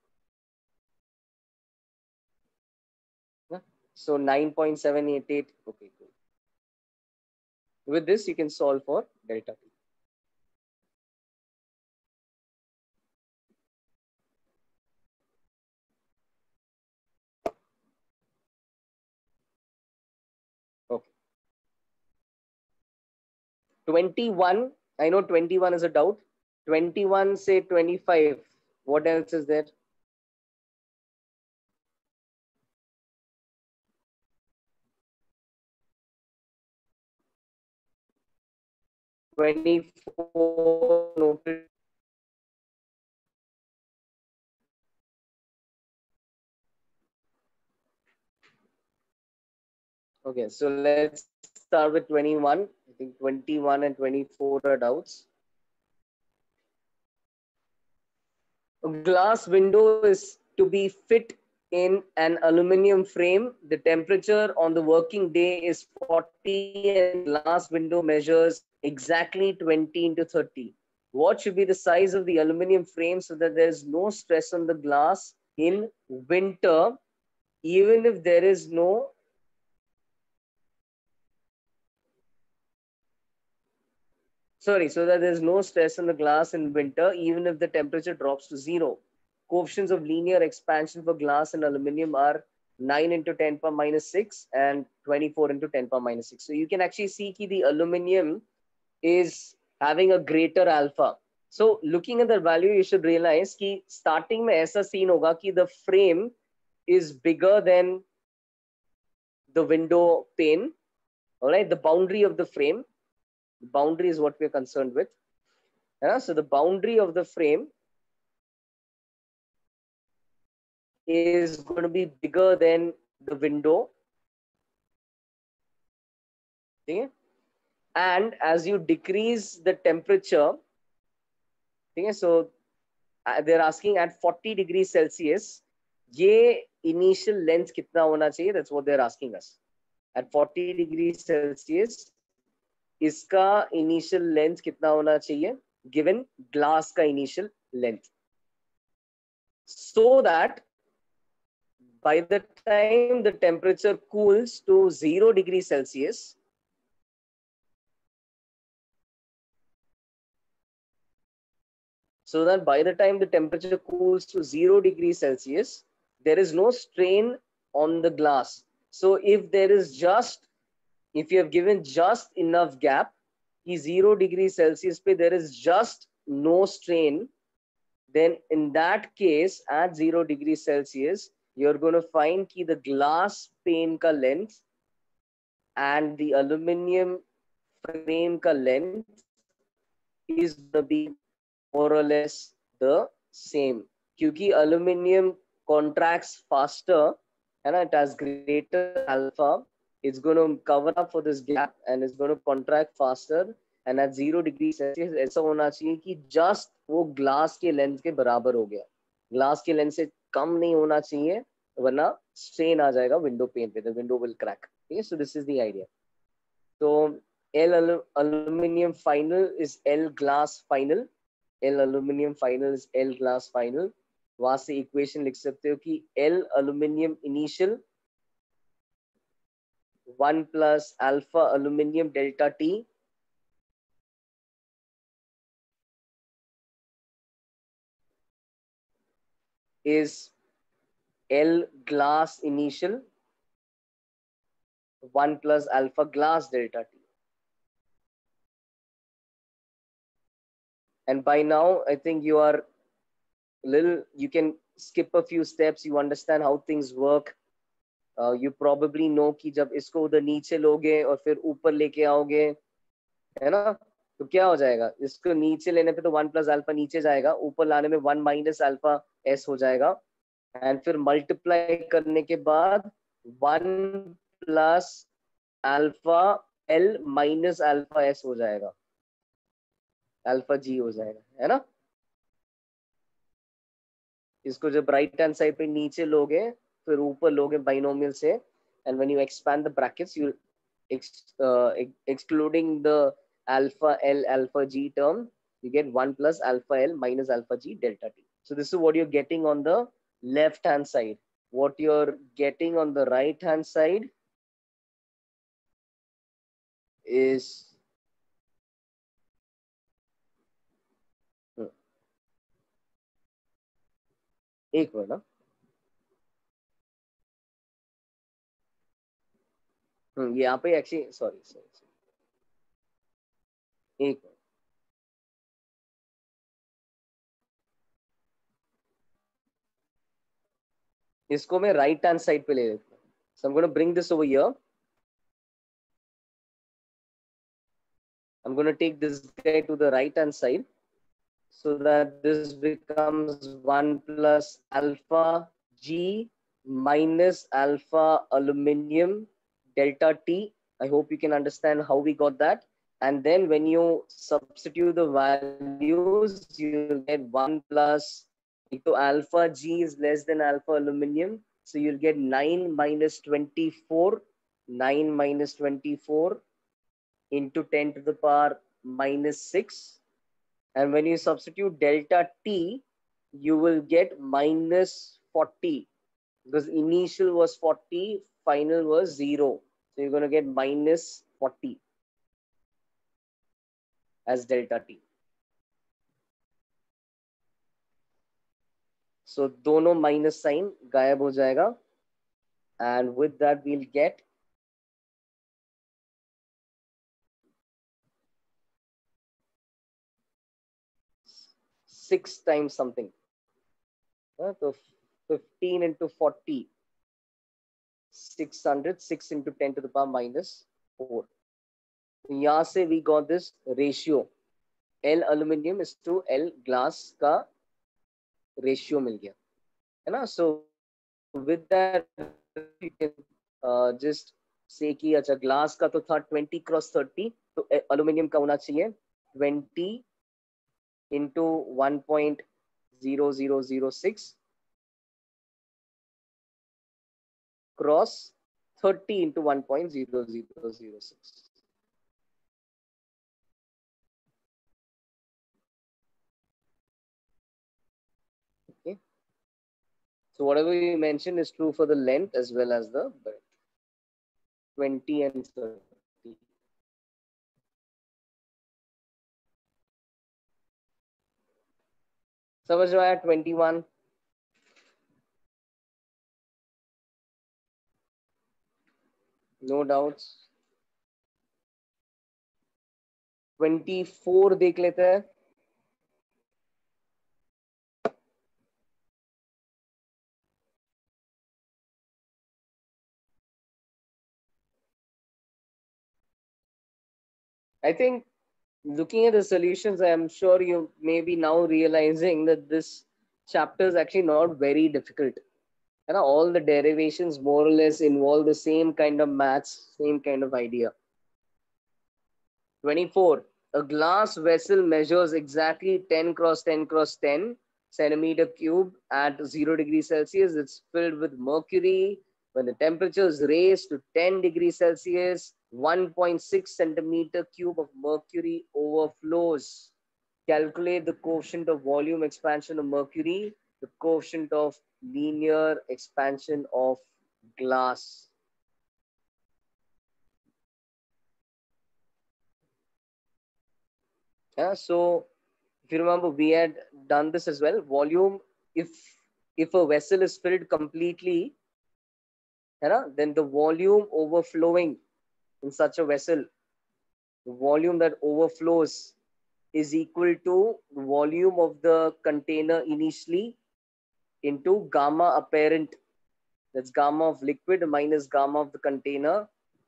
So 9.788. Okay, cool. With this, you can solve for delta T. Okay. 21. I know 21 is a doubt. 21 say 25. What else is there? 24 noted. Okay, so let's start with 21. I think 21 and 24 are doubts. A glass window is to be fit in an aluminum frame. The temperature on the working day is 40 and glass window measures exactly 20 into 30. What should be the size of the aluminum frame so that there's no stress on the glass in winter, even if there is no so that there's no stress on the glass in winter, even if the temperature drops to 0. Coefficients of linear expansion for glass and aluminum are 9 into 10 power minus 6 and 24 into 10 power minus 6. So you can actually see that the aluminum is having a greater alpha. So looking at the value, you should realize that starting में ऐसा scene होगा कि the frame is bigger than the window pane. All right, the boundary of the frame. The boundary is what we're concerned with. So the boundary of the frame is going to be bigger than the window. Okay? and as you decrease the temperature, okay, so they're asking at 40 degrees Celsius, ये initial length कितना होना चाहिए? That's what they're asking us. At 40 degrees Celsius, इसका initial length कितना होना चाहिए? Given glass का initial length. So that by the time the temperature cools to 0 degrees Celsius, so that by the time the temperature cools to 0 degrees Celsius, there is no strain on the glass. So if there is just, if you have given just enough gap, कि 0 degrees Celsius पे there is just no strain, then in that case at 0 degrees Celsius, you're going to find कि the glass pane का length and the aluminum frame ka length is going to be more or less the same. क्योंकि aluminum contracts faster, and it has greater alpha, it's going to cover up for this gap and it's going to contract faster. And at 0 degrees Celsius ऐसा होना चाहिए कि just वो glass के length के बराबर हो गया. Glass के length से कम नहीं होना चाहिए, वरना strain आ जाएगा window pane पे, the window will crack. Okay, so this is the idea. So L aluminum final is L glass final. L aluminum final is L glass final. वहां से इक्वेशन लिख सकते हो कि L aluminum initial 1 plus alpha aluminum delta T is L glass initial 1 plus alpha glass delta T. And by now, I think you are you can skip a few steps. You understand how things work. You probably know कि जब इसको उधर नीचे लोगे और फिर ऊपर लेके आओगे, है ना, तो क्या हो जाएगा? इसको नीचे लेने पे तो 1 प्लस अल्फा नीचे जाएगा, ऊपर लाने में 1 माइनस अल्फा एस हो जाएगा, एंड फिर मल्टीप्लाई करने के बाद 1 plus alpha L minus alpha S हो जाएगा, अल्फा जी हो जाएगा, है ना? इसको जब राइट हैंड साइड पे नीचे लोगे फिर ऊपर लोगे बाइनोमियल से, and when you expand the brackets you excluding the alpha L alpha G term, you get 1 plus alpha L minus alpha G delta T. So this is what you're getting on the left hand side. What you're getting on the right hand side is एक minute ना, यहाँ पे actually sorry एक minute, इसको मैं right hand side पे ले लेता हूँ. So I'm going to bring this over here. I'm going to take this guy to the right hand side so that this becomes 1 plus alpha G minus alpha aluminum delta T. I hope you can understand how we got that. And then when you substitute the values, you'll get 1 plus, so alpha G is less than alpha aluminum. So you'll get 9 minus 24, 9 minus 24 into 10 to the power minus 6. And when you substitute delta T, you will get minus 40, because initial was 40, final was 0. So you're going to get minus 40 as delta T. So दोनों minus sign गायब हो जाएगा. And with that we'll get 6 times something. So 15 into 40, 600, 6 into 10 to the power minus 4. यहाँ से we got this ratio. L aluminum is to L glass का ratio मिल गया, है ना? So with that you can just say कि अच्छा glass का तो था 20 cross 30, तो एल्यूमिनियम का होना चाहिए 20 into 1.0006 cross 30 into 1.0006. Okay. So whatever you mentioned is true for the length as well as the breadth. 20 and 30. समझ में आया 21? No doubts. 24 देख लेते हैं. I think looking at the solutions, I am sure you may be now realizing that this chapter is actually not very difficult. And all the derivations more or less involve the same kind of maths, same kind of idea. 24. A glass vessel measures exactly 10 cross 10 cross 10 centimeter cube at 0 degrees Celsius. It's filled with mercury. When the temperature is raised to 10 degrees Celsius, 1.6 centimeter cube of mercury overflows. Calculate the coefficient of volume expansion of mercury, the coefficient of linear expansion of glass. Yeah, so if you remember, we had done this as well. Volume, if a vessel is filled completely, then the volume overflowing in such a vessel, the volume that overflows is equal to the volume of the container initially into gamma apparent. That's gamma of liquid minus gamma of the container,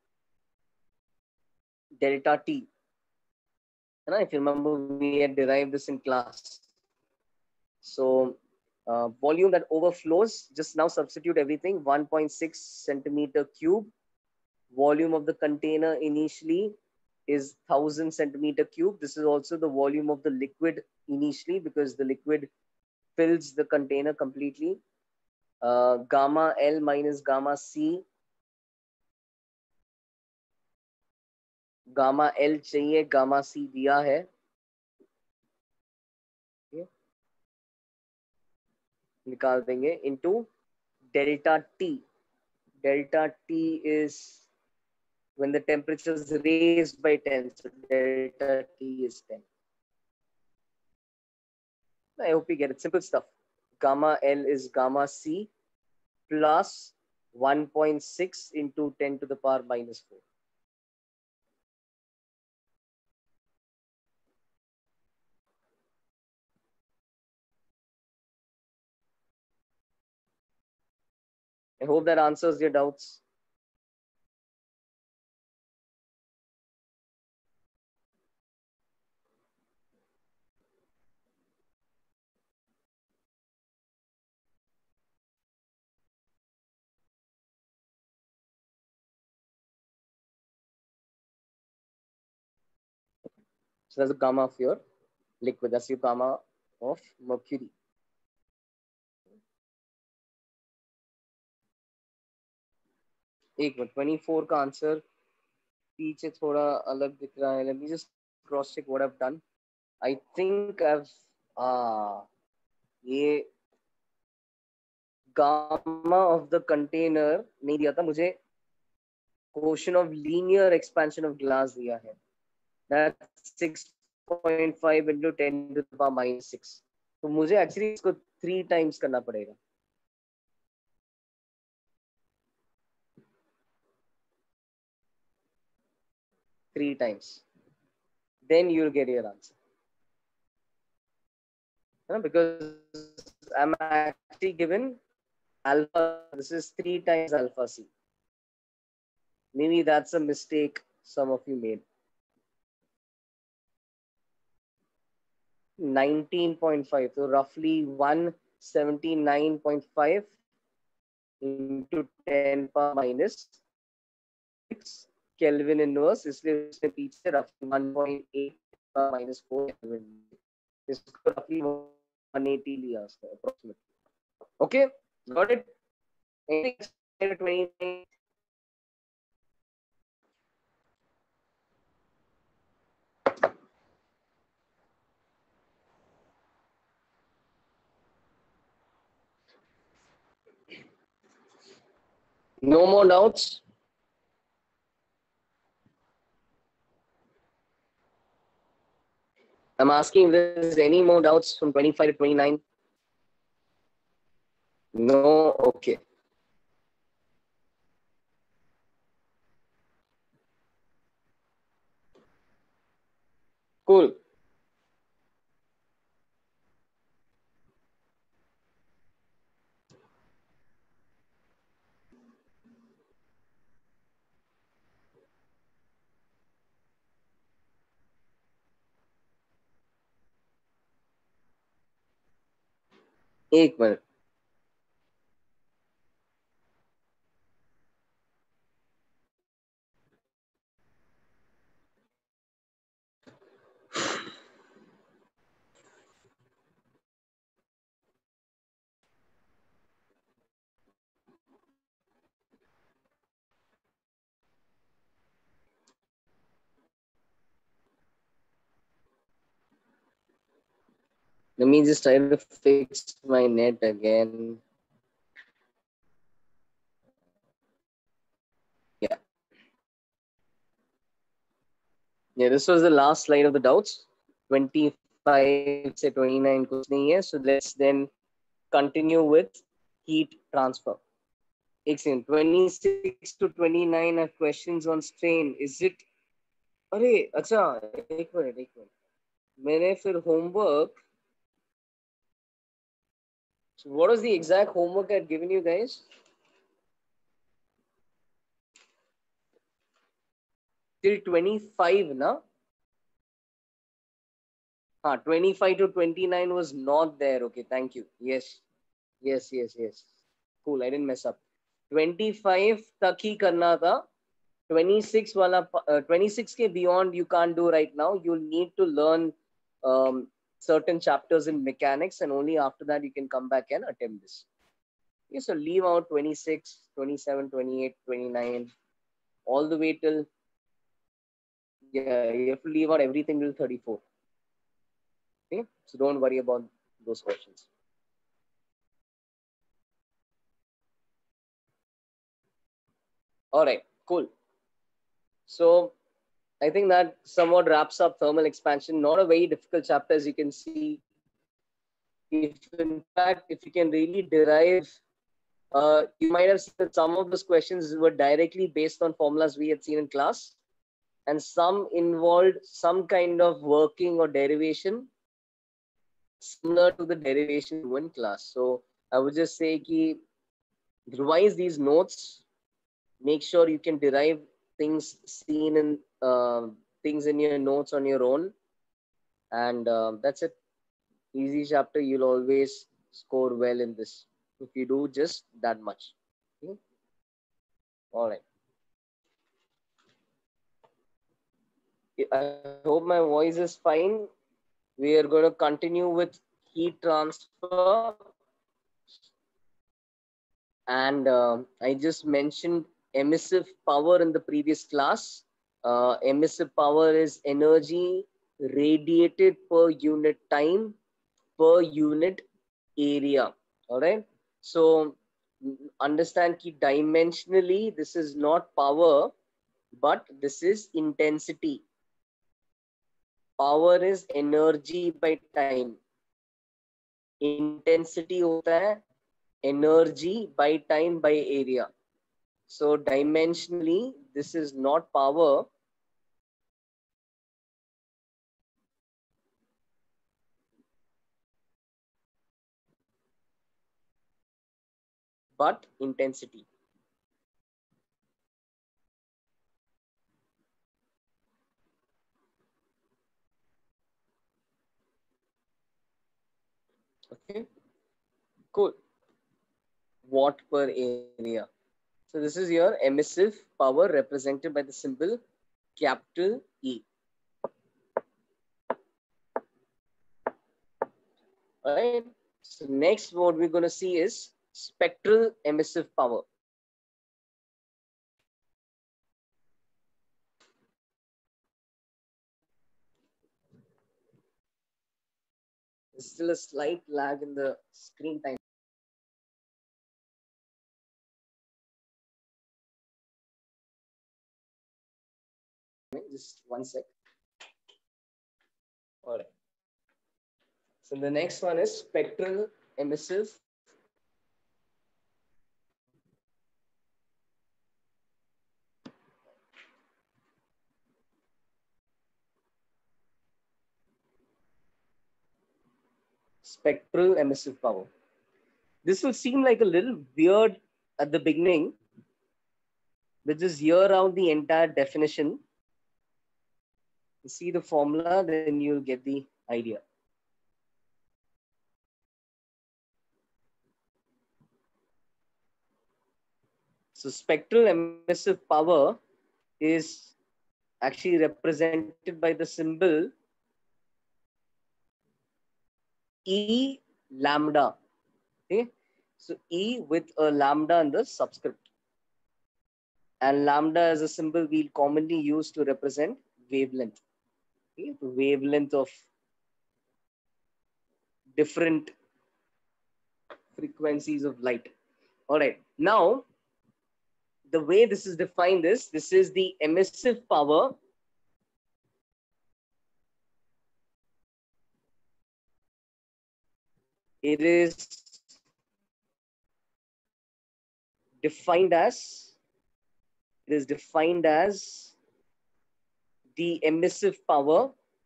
delta T. If you remember, we had derived this in class. So volume that overflows, just now substitute everything, 1.6 centimeter cube. Volume of the container initially is 1000 centimeter cube. This is also the volume of the liquid initially because the liquid fills the container completely. Gamma L minus gamma C. Gamma L चाहिए, gamma C दिया है. निकाल देंगे into delta T. Delta T is when the temperature is raised by 10. So delta T is 10. I hope you get it. Simple stuff. Gamma L is gamma C plus 1.6 into 10 to the power minus 4. I hope that answers your doubts. So that's the gamma of your liquid. That's your gamma of mercury. एक minute 24 का answer पीछे थोड़ा अलग दिख रहा है. Let me just cross check what I've done. I think I've ये gamma of the container नहीं दिया था मुझे. Quotient of linear expansion of glass दिया है. That's 6.5 into 10 to the power minus 6. तो मुझे actually इसको 3 times करना पड़ेगा. Three times. Then you'll get your answer. Because I'm actually given alpha. This is 3 times alpha C. Maybe that's a mistake some of you made. 19.5. So roughly 179.5 into 10 power minus 6 kelvin inverse, इसलिए उसने पीछे रफली 1.8 minus 4 kelvin, इसको रफली 180 लिया उसने approximately. Okay, got it. Anything 29? No more doubts? I'm asking if there's any more doubts from 25 to 29. No? Okay. Cool. एक minute. Let me just try to fix my net again. Yeah. Yeah, this was the last slide of the doubts. 25 से 29 कुछ नहीं है. So let's then continue with heat transfer. Excellent. 26 to 29 are questions on strain. Is it? अरे अच्छा, एक minute. मैंने फिर homework. So what was the exact homework I had given you guys? Till 25, na? 25 to 29 was not there. Okay, thank you. Yes. Cool, I didn't mess up. 25 तक ही करना था. 26 वाला 26 के beyond you can't do right now. You'll need to learn certain chapters in mechanics, and only after that you can come back and attempt this. Okay, so leave out 26, 27, 28, 29, all the way till, yeah, you have to leave out everything till 34. Okay, so don't worry about those questions. All right, cool. So I think that somewhat wraps up thermal expansion. Not a very difficult chapter, as you can see. If in fact, if you can really derive, you might have seen that some of those questions were directly based on formulas we had seen in class, and some involved some kind of working or derivation similar to the derivation in class. So I would just say ki revise these notes. Make sure you can derive things seen in things in your notes on your own, and that's it. Easy chapter. You'll always score well in this if you do just that much. Okay? All right. I hope my voice is fine. We are going to continue with heat transfer. And I just mentioned emissive power in the previous class. Emissive power is energy radiated per unit time per unit area. All right. So understand key dimensionally, this is not power, but this is intensity. Power is energy by time. Intensity होता है energy by time by area. So dimensionally, this is not power, but intensity. Okay, cool. Watt per area. So this is your emissive power represented by the symbol capital E. All right. So next, what we're going to see is spectral emissive power. There's still a slight lag in the screen time. Just one sec. All right. So the next one is spectral emissive. Spectral emissive power. This will seem like a little weird at the beginning, but just hear out the entire definition. You see the formula, then you'll get the idea. So spectral emissive power is actually represented by the symbol E lambda. Okay, so E with a lambda in the subscript, and lambda is a symbol we'll commonly use to represent wavelength. Okay, the wavelength of different frequencies of light. All right, now the way this is defined is this is the emissive power it is defined as the emissive power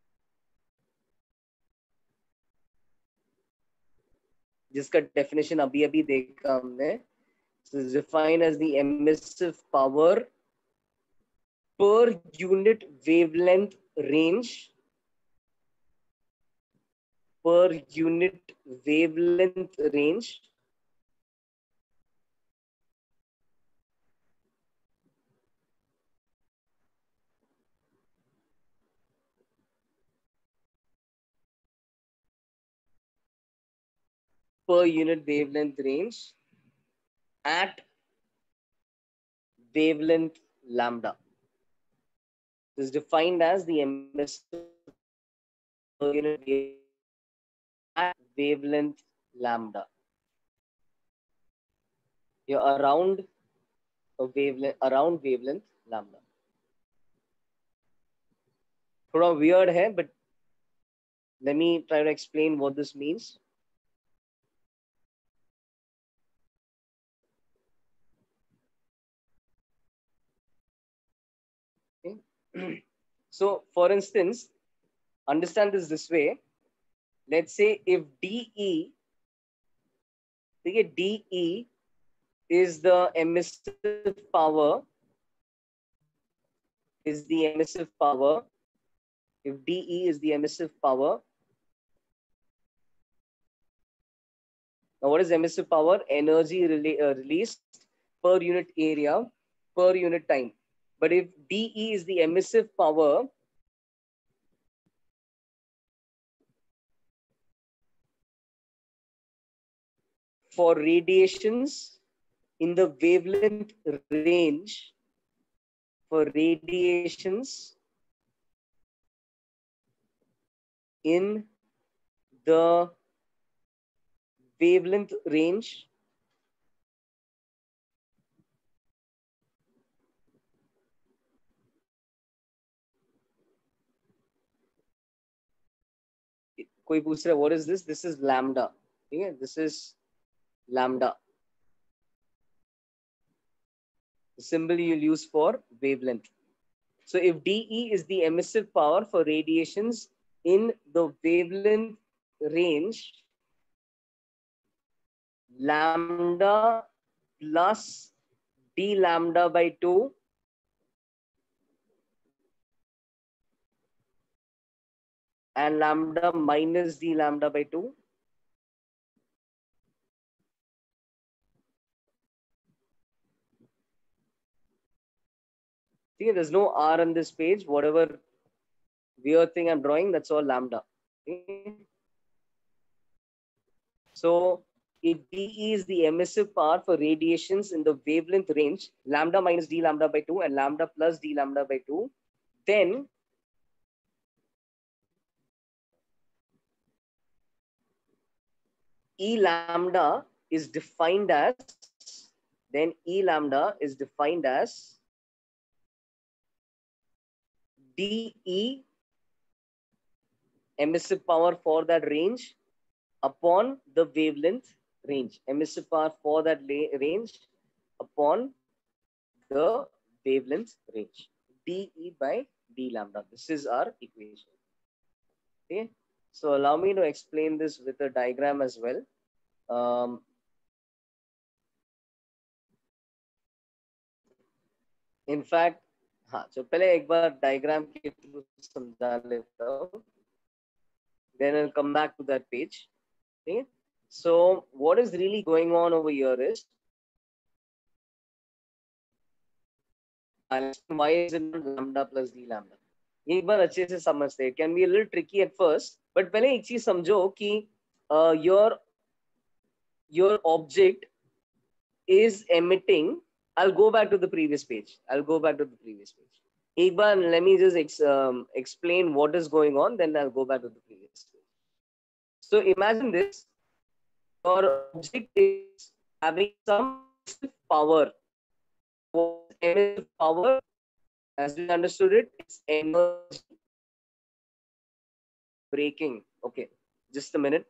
जिसका definition अभी अभी देखा हमने. So it's defined as the emissive power per unit wavelength range per unit wavelength range per unit wavelength range at wavelength lambda. This is defined as the emissive per unit wavelength at wavelength lambda. You're around wavelength lambda. थोड़ा weird है, but let me try to explain what this means. Okay. So, for instance, understand this way. Let's say if DE is the emissive power, if DE is the emissive power. Now, what is emissive power? Energy released per unit area, per unit time. But if DE is the emissive power, for radiations in the wavelength range, for radiations in the wavelength range कोई पूछ रहा है what is this? This is lambda. Okay? This is lambda. The symbol you'll use for wavelength. So if DE is the emissive power for radiations in the wavelength range, lambda plus d lambda by 2 and lambda minus d lambda by 2 See, there's no R on this page. Whatever weird thing I'm drawing, that's all lambda. Okay? So if dE is the emissive power for radiations in the wavelength range, lambda minus d lambda by 2 and lambda plus d lambda by 2, then E lambda is defined as, dE emissive power for that range upon the wavelength range. Emissive power for that range upon the wavelength range. dE by d lambda. This is our equation. Okay. So allow me to explain this with a diagram as well. In fact, हाँ, so पहले एक बार diagram के through समझा लेता हूँ. Then I'll come back to that page. Okay. So what is really going on over here is, why is it not lambda plus d lambda? एक बार अच्छे से समझते हैं. Can be a little tricky at first, but पहले एक चीज समझो कि your object is emitting. I'll go back to the previous page. एक बार let me just explain what is going on, then I'll go back to the previous page. So imagine this. Your object is having some power. What is emissive power? As we understood it, it's energy breaking. Okay, just a minute.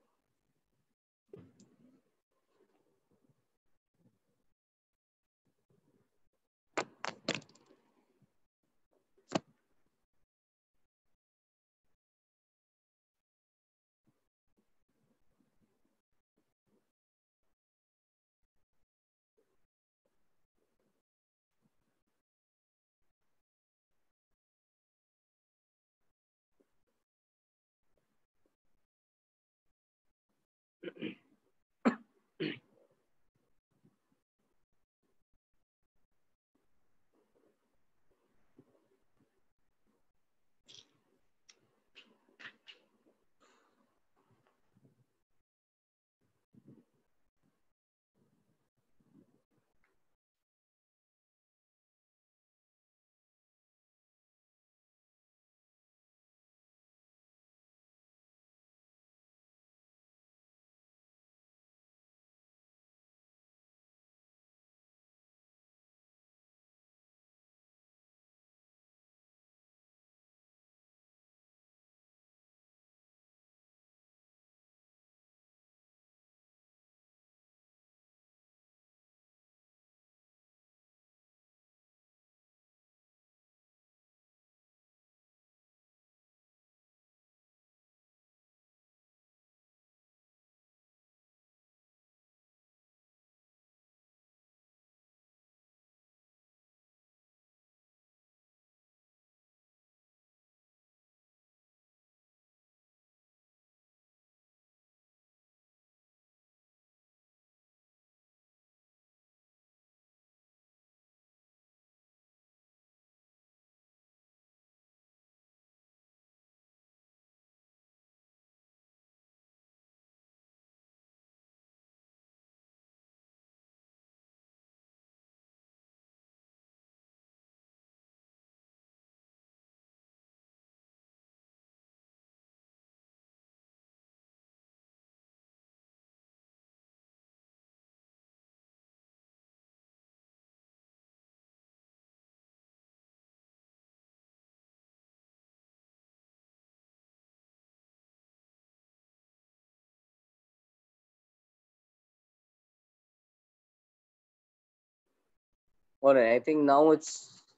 All right, I think now it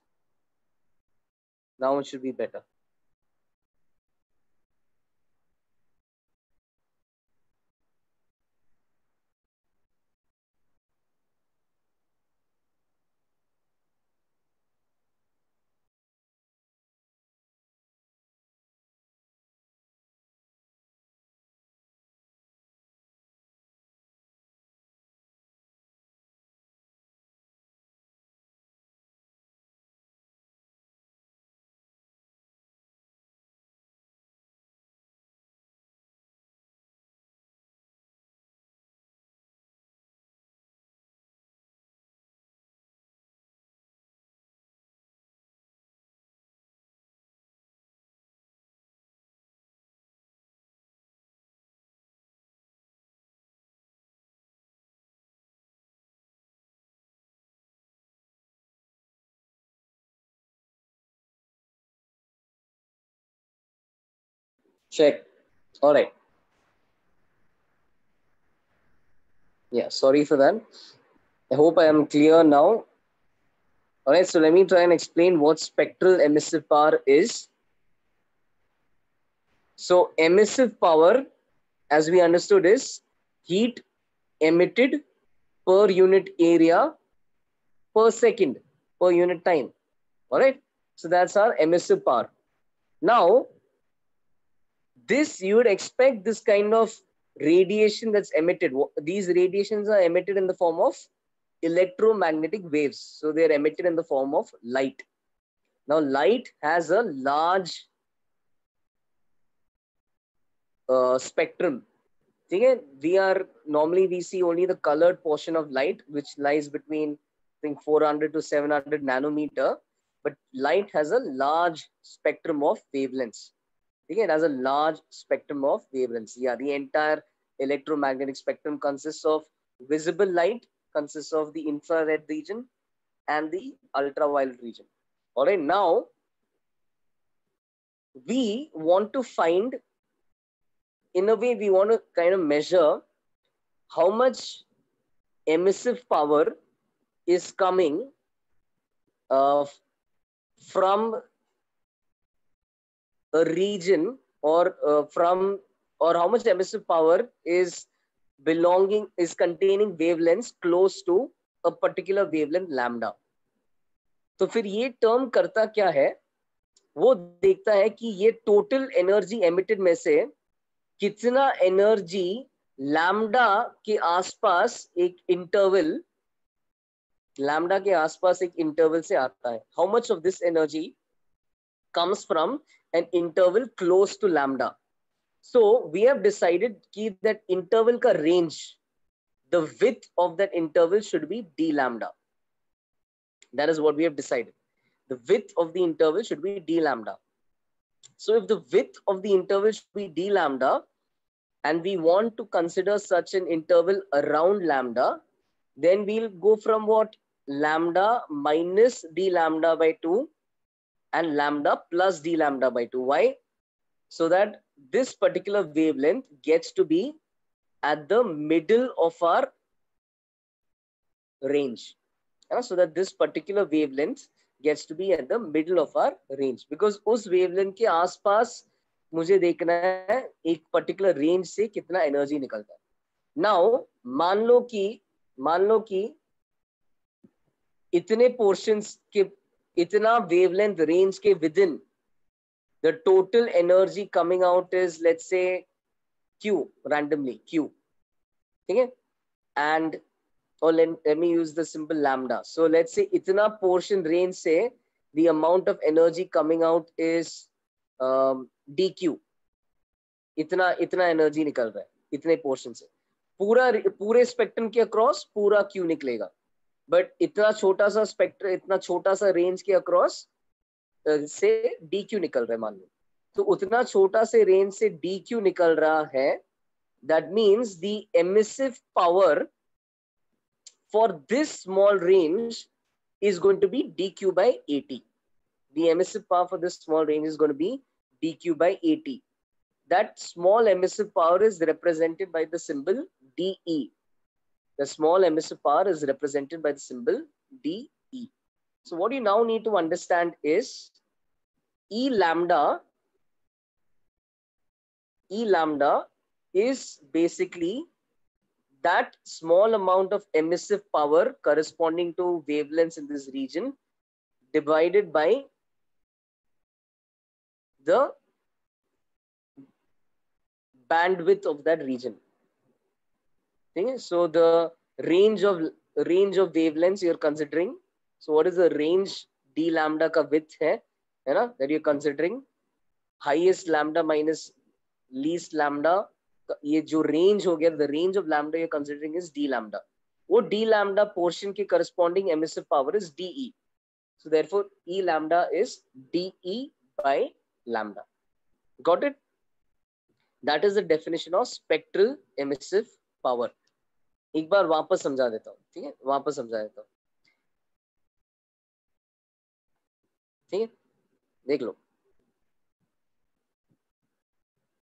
should be better. check. All right. Yeah, sorry for that. I hope I am clear now. All right, so let me try and explain what spectral emissive power is. So emissive power, as we understood, is heat emitted per unit area per second per unit time. All right, so that's our emissive power. Now, this you would expect this kind of radiation that's emitted. These radiations are emitted in the form of electromagnetic waves. So they are emitted in the form of light. Now, light has a large spectrum. Okay? We see only the colored portion of light, which lies between I think 400 to 700 nanometer. But light has a large spectrum of wavelengths. Okay? It has a large spectrum of wavelengths. Yeah, the entire electromagnetic spectrum consists of visible light, consists of the infrared region and the ultraviolet region. All right, now we want to find, in a way, we want to kind of measure how much emissive power is coming uh, from a region or how much emissive power is containing wavelengths close to a particular wavelength lambda. तो फिर ये term करता क्या है, वो देखता है कि ये टोटल एनर्जी एमिटेड में से कितना एनर्जी लैम्डा के आसपास एक इंटरवल से आता है. How much of this energy comes from an interval close to lambda. So we have decided that interval ka range, the width of that interval should be d lambda. That is what we have decided. The width of the interval should be d lambda. So if the width of the interval should be d lambda, and we want to consider such an interval around lambda, then we'll go from what? Lambda minus d lambda by 2 and lambda plus d lambda by 2. Why? So that this particular wavelength gets to be at the middle of our range. So that this particular wavelength gets to be at the middle of our range. Because उस wavelength के आसपास मुझे देखना है एक particular range से कितना energy निकलता है. Now, मान लो कि इतने portions के इतना wavelength range के within the total energy coming out is, let's say, Q, randomly, Q. Okay? And, or let me use the symbol lambda. So let's say itna portion range se, the amount of energy coming out is dq. इतना energy निकल रहा है इतने portion से. पूरे spectrum के across पूरा Q निकलेगा. But इतना छोटा सा spectrum, इतना छोटा सा range के across से dq निकल रहा है मान लो. तो उतना छोटा से range से dq निकल रहा है. That means the emissive power for this small range is going to be dq by at. The emissive power for this small range is going to be dq by at. That small emissive power is represented by the symbol dE. The small emissive power is represented by the symbol dE. So what you now need to understand is E lambda is basically that small amount of emissive power corresponding to wavelengths in this region divided by the bandwidth of that region. Okay? So the range of wavelengths you're considering. So what is the range d lambda ka width hai na, that you're considering? Highest lambda minus least lambda. ये जो range हो गया, the range of lambda you're considering is d lambda. वो d lambda portion के corresponding emissive power is dE. So therefore E lambda is dE by lambda. Got it? That is the definition of spectral emissive power. एक बार वापस समझा देता हूँ. ठीक है, वापस समझा देता हूँ. ठीक है, देख लो.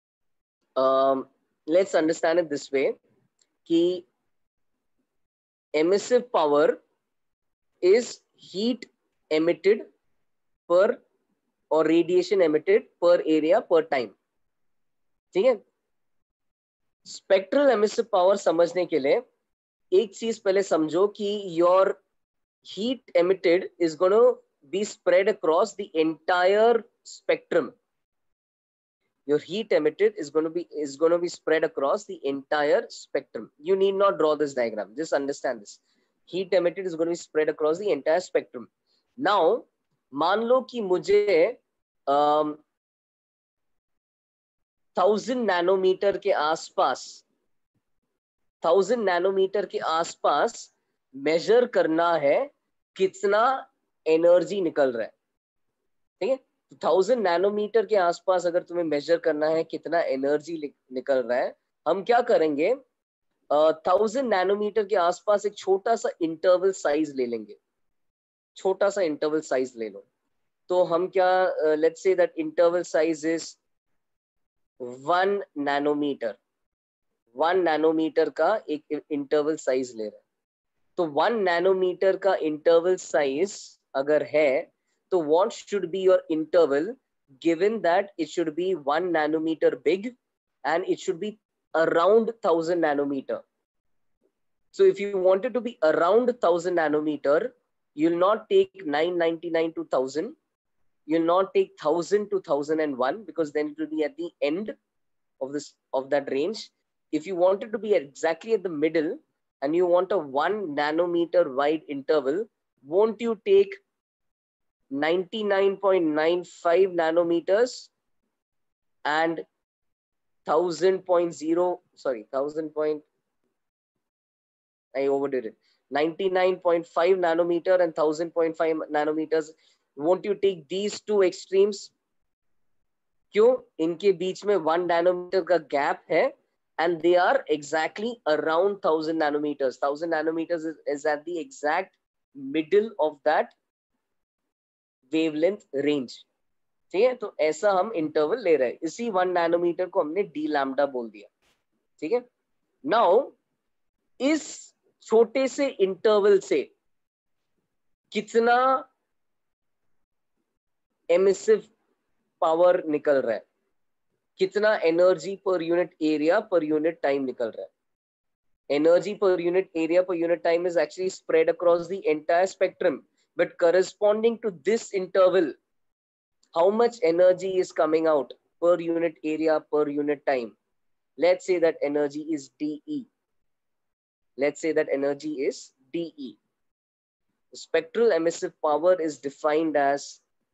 let's understand it this way कि emissive power is heat emitted per or radiation emitted per area per time. ठीक है. स्पेक्ट्रल एमिसिव पावर समझने के लिए एक चीज पहले समझो कि your heat emitted is going to be spread across the entire spectrum. Your heat emitted is going to be spread across the entire spectrum. You need not draw this diagram. Just understand this. Heat emitted is going to be spread across the entire spectrum. Now, मान लो कि मुझे 1000 nanometre के आसपास 1000 nanometre के आसपास major करना है कितना एनर्जी निकल रहा है. ठीक है. 1000 नैनोमीटर के आसपास अगर तुम्हें मेजर करना है कितना एनर्जी निकल रहा है, हम क्या करेंगे, 1000 नैनोमीटर के आसपास एक छोटा सा इंटरवल साइज ले लेंगे. छोटा सा इंटरवल साइज ले लो. तो हम क्या, let's say that interval size is 1 nanometre. 1 nanometre का एक इंटरवल साइज ले रहे हैं. तो 1 नैनोमीटर का इंटरवल साइज अगर है तो what should be your interval, given that it should be 1 nanometer big and it should be around 1000 nanometer. So if you want it to be around 1000 nanometer, you'll not take 999 to 1000. You'll not take 1000 to 1001 because then it will be at the end of that range. If you want it to be exactly at the middle and you want a 1 nanometer wide interval, won't you take 99.95 nanometers and 1000. I overdid it. 99.5 nanometer and 1000.5 nanometers. Won't you take these two extremes? क्यों? इनके बीच में 1 nanometer का gap है and they are exactly around 1000 nanometers. 1000 nanometers is at the exact middle of that wavelength range. ठीक है. तो ऐसा हम इंटरवल ले रहे हैं. इसी 1 नैनोमीटर को हमने डी लैम्डा बोल दिया. ठीक है. नाउ इस छोटे से इंटरवल से कितना एमिसिव पावर निकल रहा है, कितना एनर्जी पर यूनिट एरिया पर यूनिट टाइम निकल रहा है. एनर्जी पर यूनिट एरिया पर unit time is actually spread across the entire spectrum. But corresponding to this interval, how much energy is coming out per unit area, per unit time? Let's say that energy is dE. Let's say that energy is dE. The spectral emissive power is defined as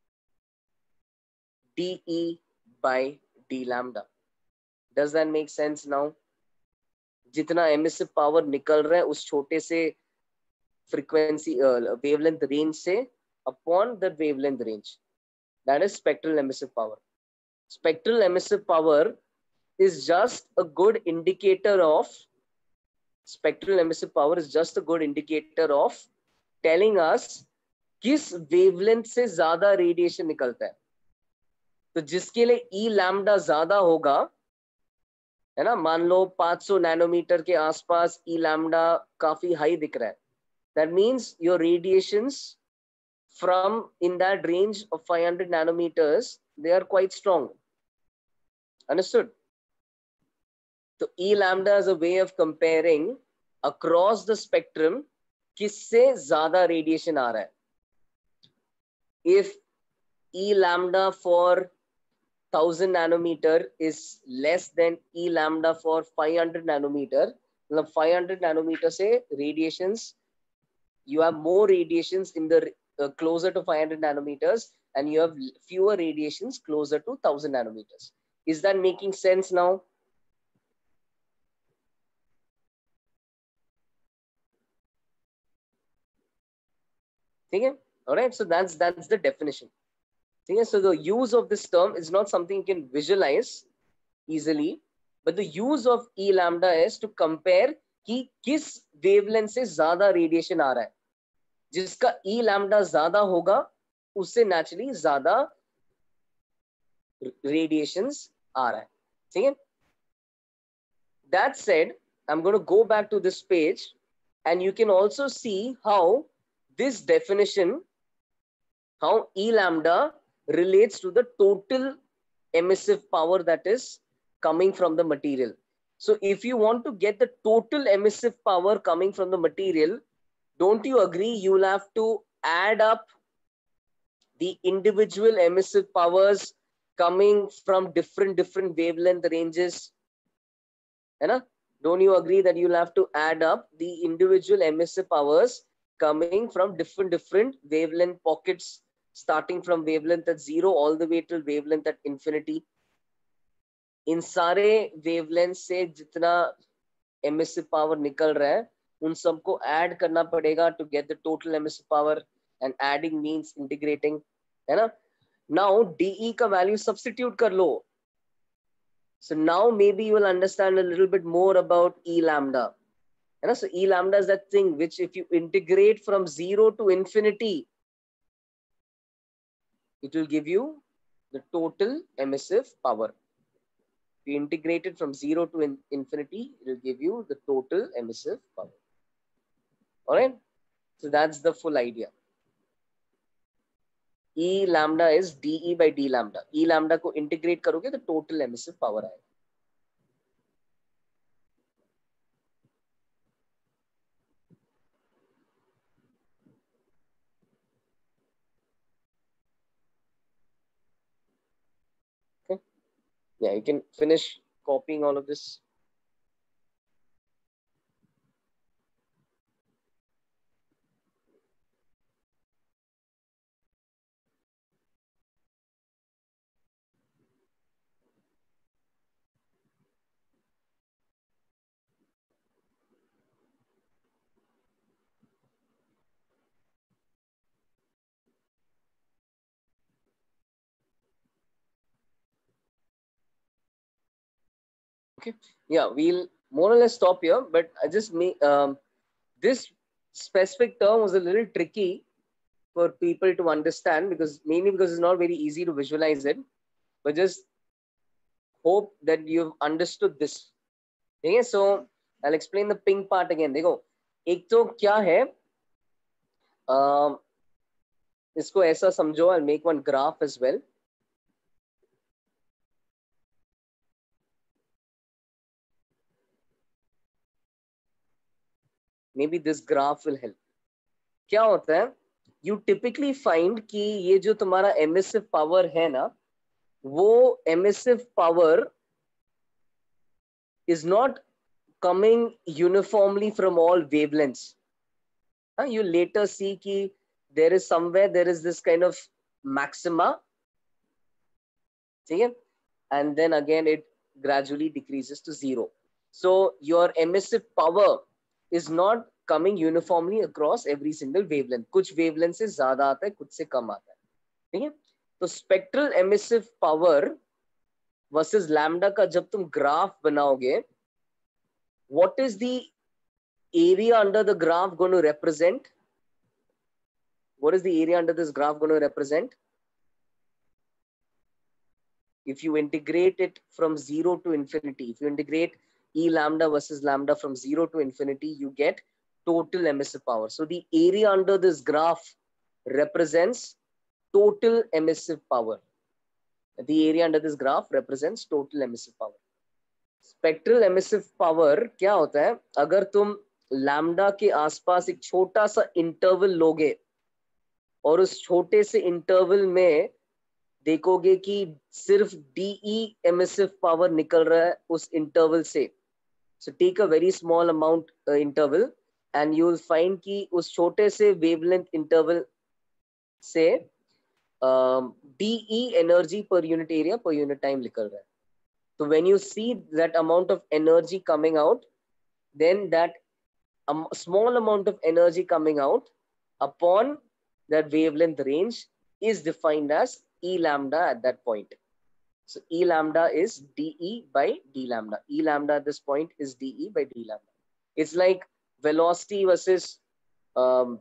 dE by d lambda. Does that make sense now? जितना emissive power निकल रहा है उस छोटे से frequency wavelength range से upon the wavelength range, that is spectral emissive power. Spectral emissive power is just a good indicator of telling us किस wavelength से ज्यादा radiation निकलता है. तो जिसके लिए E lambda ज्यादा होगा, है ना, मान लो 500 नैनोमीटर के आसपास E lambda काफी हाई दिख रहा है. That means your radiations from in that range of 500 nanometers, they are quite strong. Understood? So E lambda is a way of comparing across the spectrum किससे ज्यादा radiation आ रहा है. If E lambda for 1000 nanometer is less than E lambda for 500 nanometer, मतलब 500 nanometer से radiations, you have more radiations in the closer to 500 nanometers and you have fewer radiations closer to 1000 nanometers. Is that making sense now? Okay? All right. So that's the definition. Okay? So the use of this term is not something you can visualize easily, but the use of E lambda is to compare कि किस wavelength से ज्यादा radiation आ रहा है. जिसका E lambda ज्यादा होगा उससे naturally ज्यादा radiations आ रहा है. ठीक है. That said, I'm going to go back to this page, and you can also see how this definition, how E lambda relates to the total emissive power that is coming from the material. So if you want to get the total emissive power coming from the material, don't you agree you will have to add up the individual emissive powers coming from different wavelength ranges? Hai. Don't you agree that you'll have to add up the individual emissive powers coming from different wavelength pockets, starting from wavelength at 0 all the way till wavelength at infinity? इन सारे wavelength से जितना emissive power निकल रहा है, उन सबको add करना पड़ेगा to get the total emissive power, and adding means integrating, है ना? Now DE का value substitute कर लो. So now maybe you will understand a little bit more about E lambda. And so E lambda is that thing which if you integrate from 0 to infinity, it will give you the total emissive power. If you integrate it from 0 to infinity, it will give you the total emissive power. All right. So that's the full idea. E lambda is dE by d lambda. E lambda को integrate करोगे तो total emissive power आएगा. Okay. Yeah, you can finish copying all of this. Okay. Yeah, we'll more or less stop here, but I just this specific term was a little tricky for people to understand, mainly because it's not very easy to visualize it, but just hope that you've understood this. Okay, so I'll explain the pink part again. देखो, एक तो क्या है, इसको ऐसा समझो. I'll make one graph as well. Maybe this graph will help. क्या होता है, you typically find कि ये जो तुम्हारा emissive power है ना, वो emissive power is not coming uniformly from all wavelengths. You later see कि there is somewhere there is this kind of maxima, and then again it gradually decreases to 0. So your emissive power is not coming uniformly across every single wavelength. कुछ wavelength से ज़्यादा आता है, कुछ से कम आता है. ठीक है? तो spectral emissive power versus lambda का जब तुम graph बनाओगे, what is the area under the graph going to represent? What is the area under this graph going to represent? If you integrate it from 0 to infinity, if you integrate E lambda versus lambda from 0 to infinity, you get total emissive power. So the area under this graph represents total emissive power. The area under this graph represents total emissive power. Spectral emissive power क्या होता है, अगर तुम lambda के आसपास एक छोटा सा interval लोगे और उस छोटे से interval में देखोगे कि सिर्फ DE emissive power निकल रहा है उस interval से. So take a very small amount interval and you will find कि उस छोटे से wavelength interval से DE energy per unit area per unit time निकल रहा है. So when you see that amount of energy coming out, then that small amount of energy coming out upon that wavelength range is defined as E lambda at that point. So E lambda is dE by d lambda. E lambda at this point is dE by d lambda. It's like velocity versus time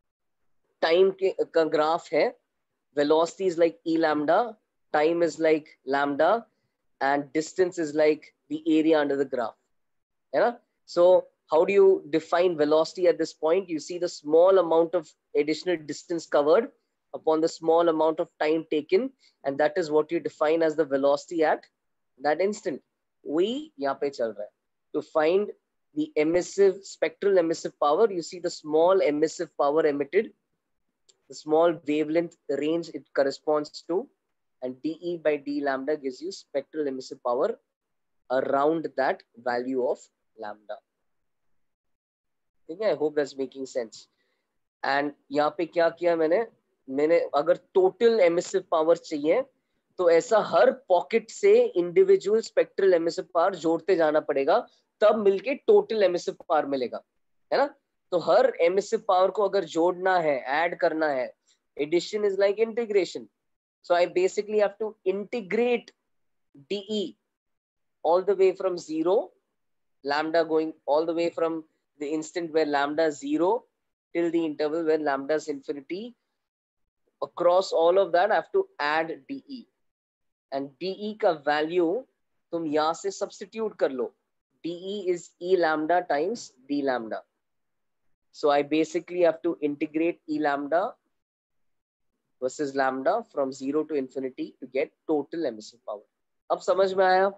का graph है. Velocity is like E lambda, time is like lambda, and distance is like the area under the graph. है ना? So how do you define velocity at this point? You see the small amount of additional distance covered upon the small amount of time taken, and that is what you define as the velocity at that instant. We यहाँ पे चल रहा है. To find the emissive, spectral emissive power, you see the small emissive power emitted, the small wavelength range it corresponds to, and dE by d lambda gives you spectral emissive power around that value of lambda. ठीक है? I hope that's making sense. And यहाँ पे क्या किया मैंने अगर total emissive power चाहिए तो ऐसा हर पॉकेट से इंडिविजुअल स्पेक्ट्रल एमिसिव पावर जोड़ते जाना पड़ेगा, तब मिलके टोटल एमिसिव पावर मिलेगा, है ना? तो हर एमिसिव पावर को अगर जोड़ना है, ऐड करना है, addition is like integration. So I basically have to integrate dE all the way from 0, lambda going all the way from the instant where lambda is 0 till the interval where lambda is infinity. Across all of that I have to add dE, and dE का value तुम यहाँ से substitute कर लो. dE is E lambda times d lambda. So I basically have to integrate E lambda versus lambda from 0 to infinity to get total emissive power. अब समझ में आया?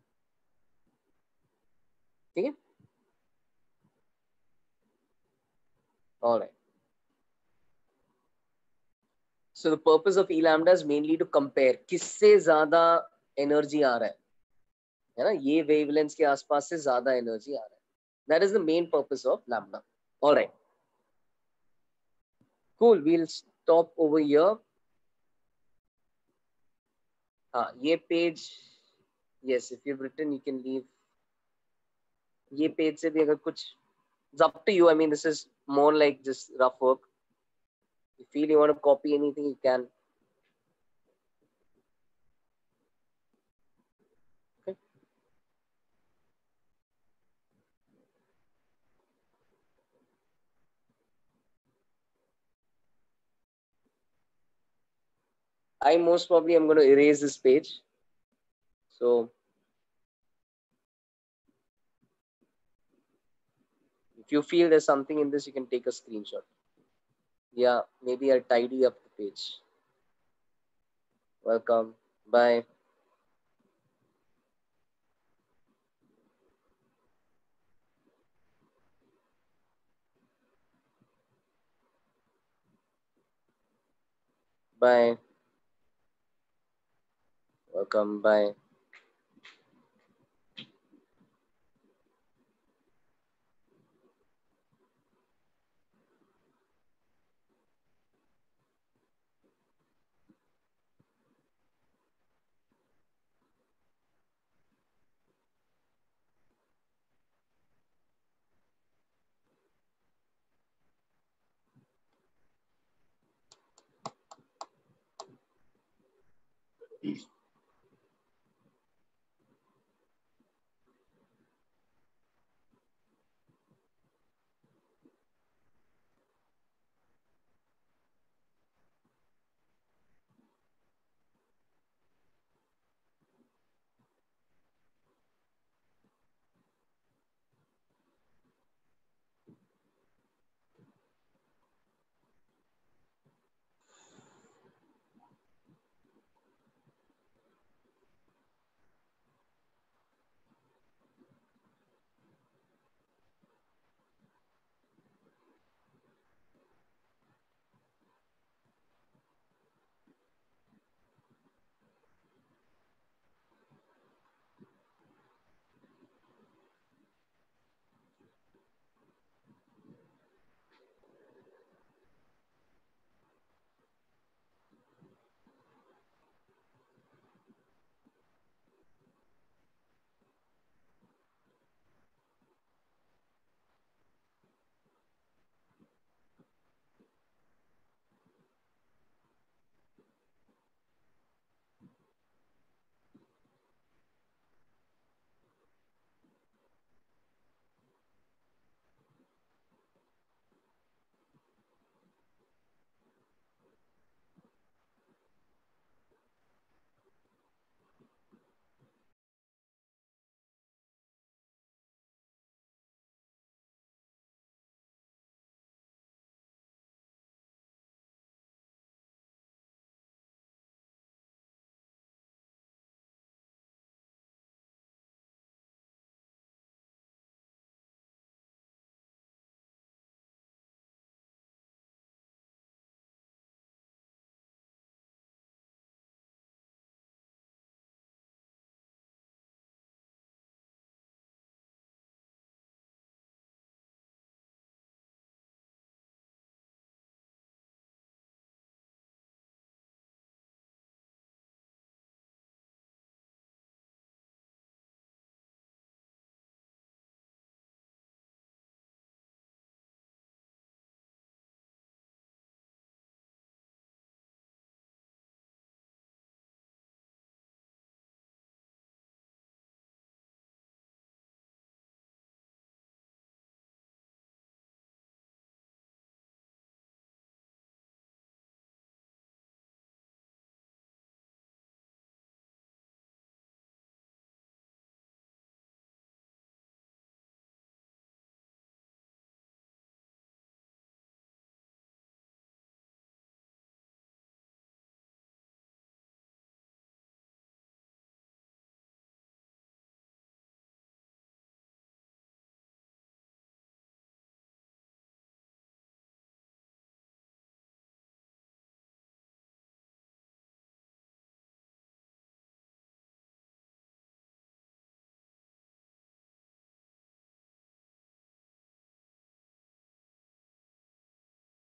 ठीक है? All right. So the purpose of E lambda is mainly to compare किससे ज्यादा energy आ रहा है ना? ये वेवलेंथ के आसपास से ज्यादा एनर्जी आ रहा है. That is the main purpose of lambda. All right. Cool. We'll stop over here. हाँ, ये page, yes, if you've written, you can leave. ये पेज से भी अगर कुछ, it's up to you. I mean, this is more like just rough work. If you feel you want to copy anything, you can. Okay. I most probably am going to erase this page. So if you feel there's something in this, you can take a screenshot. Yeah, maybe I'll tidy up the page. Welcome. Bye. Bye. Welcome. Bye.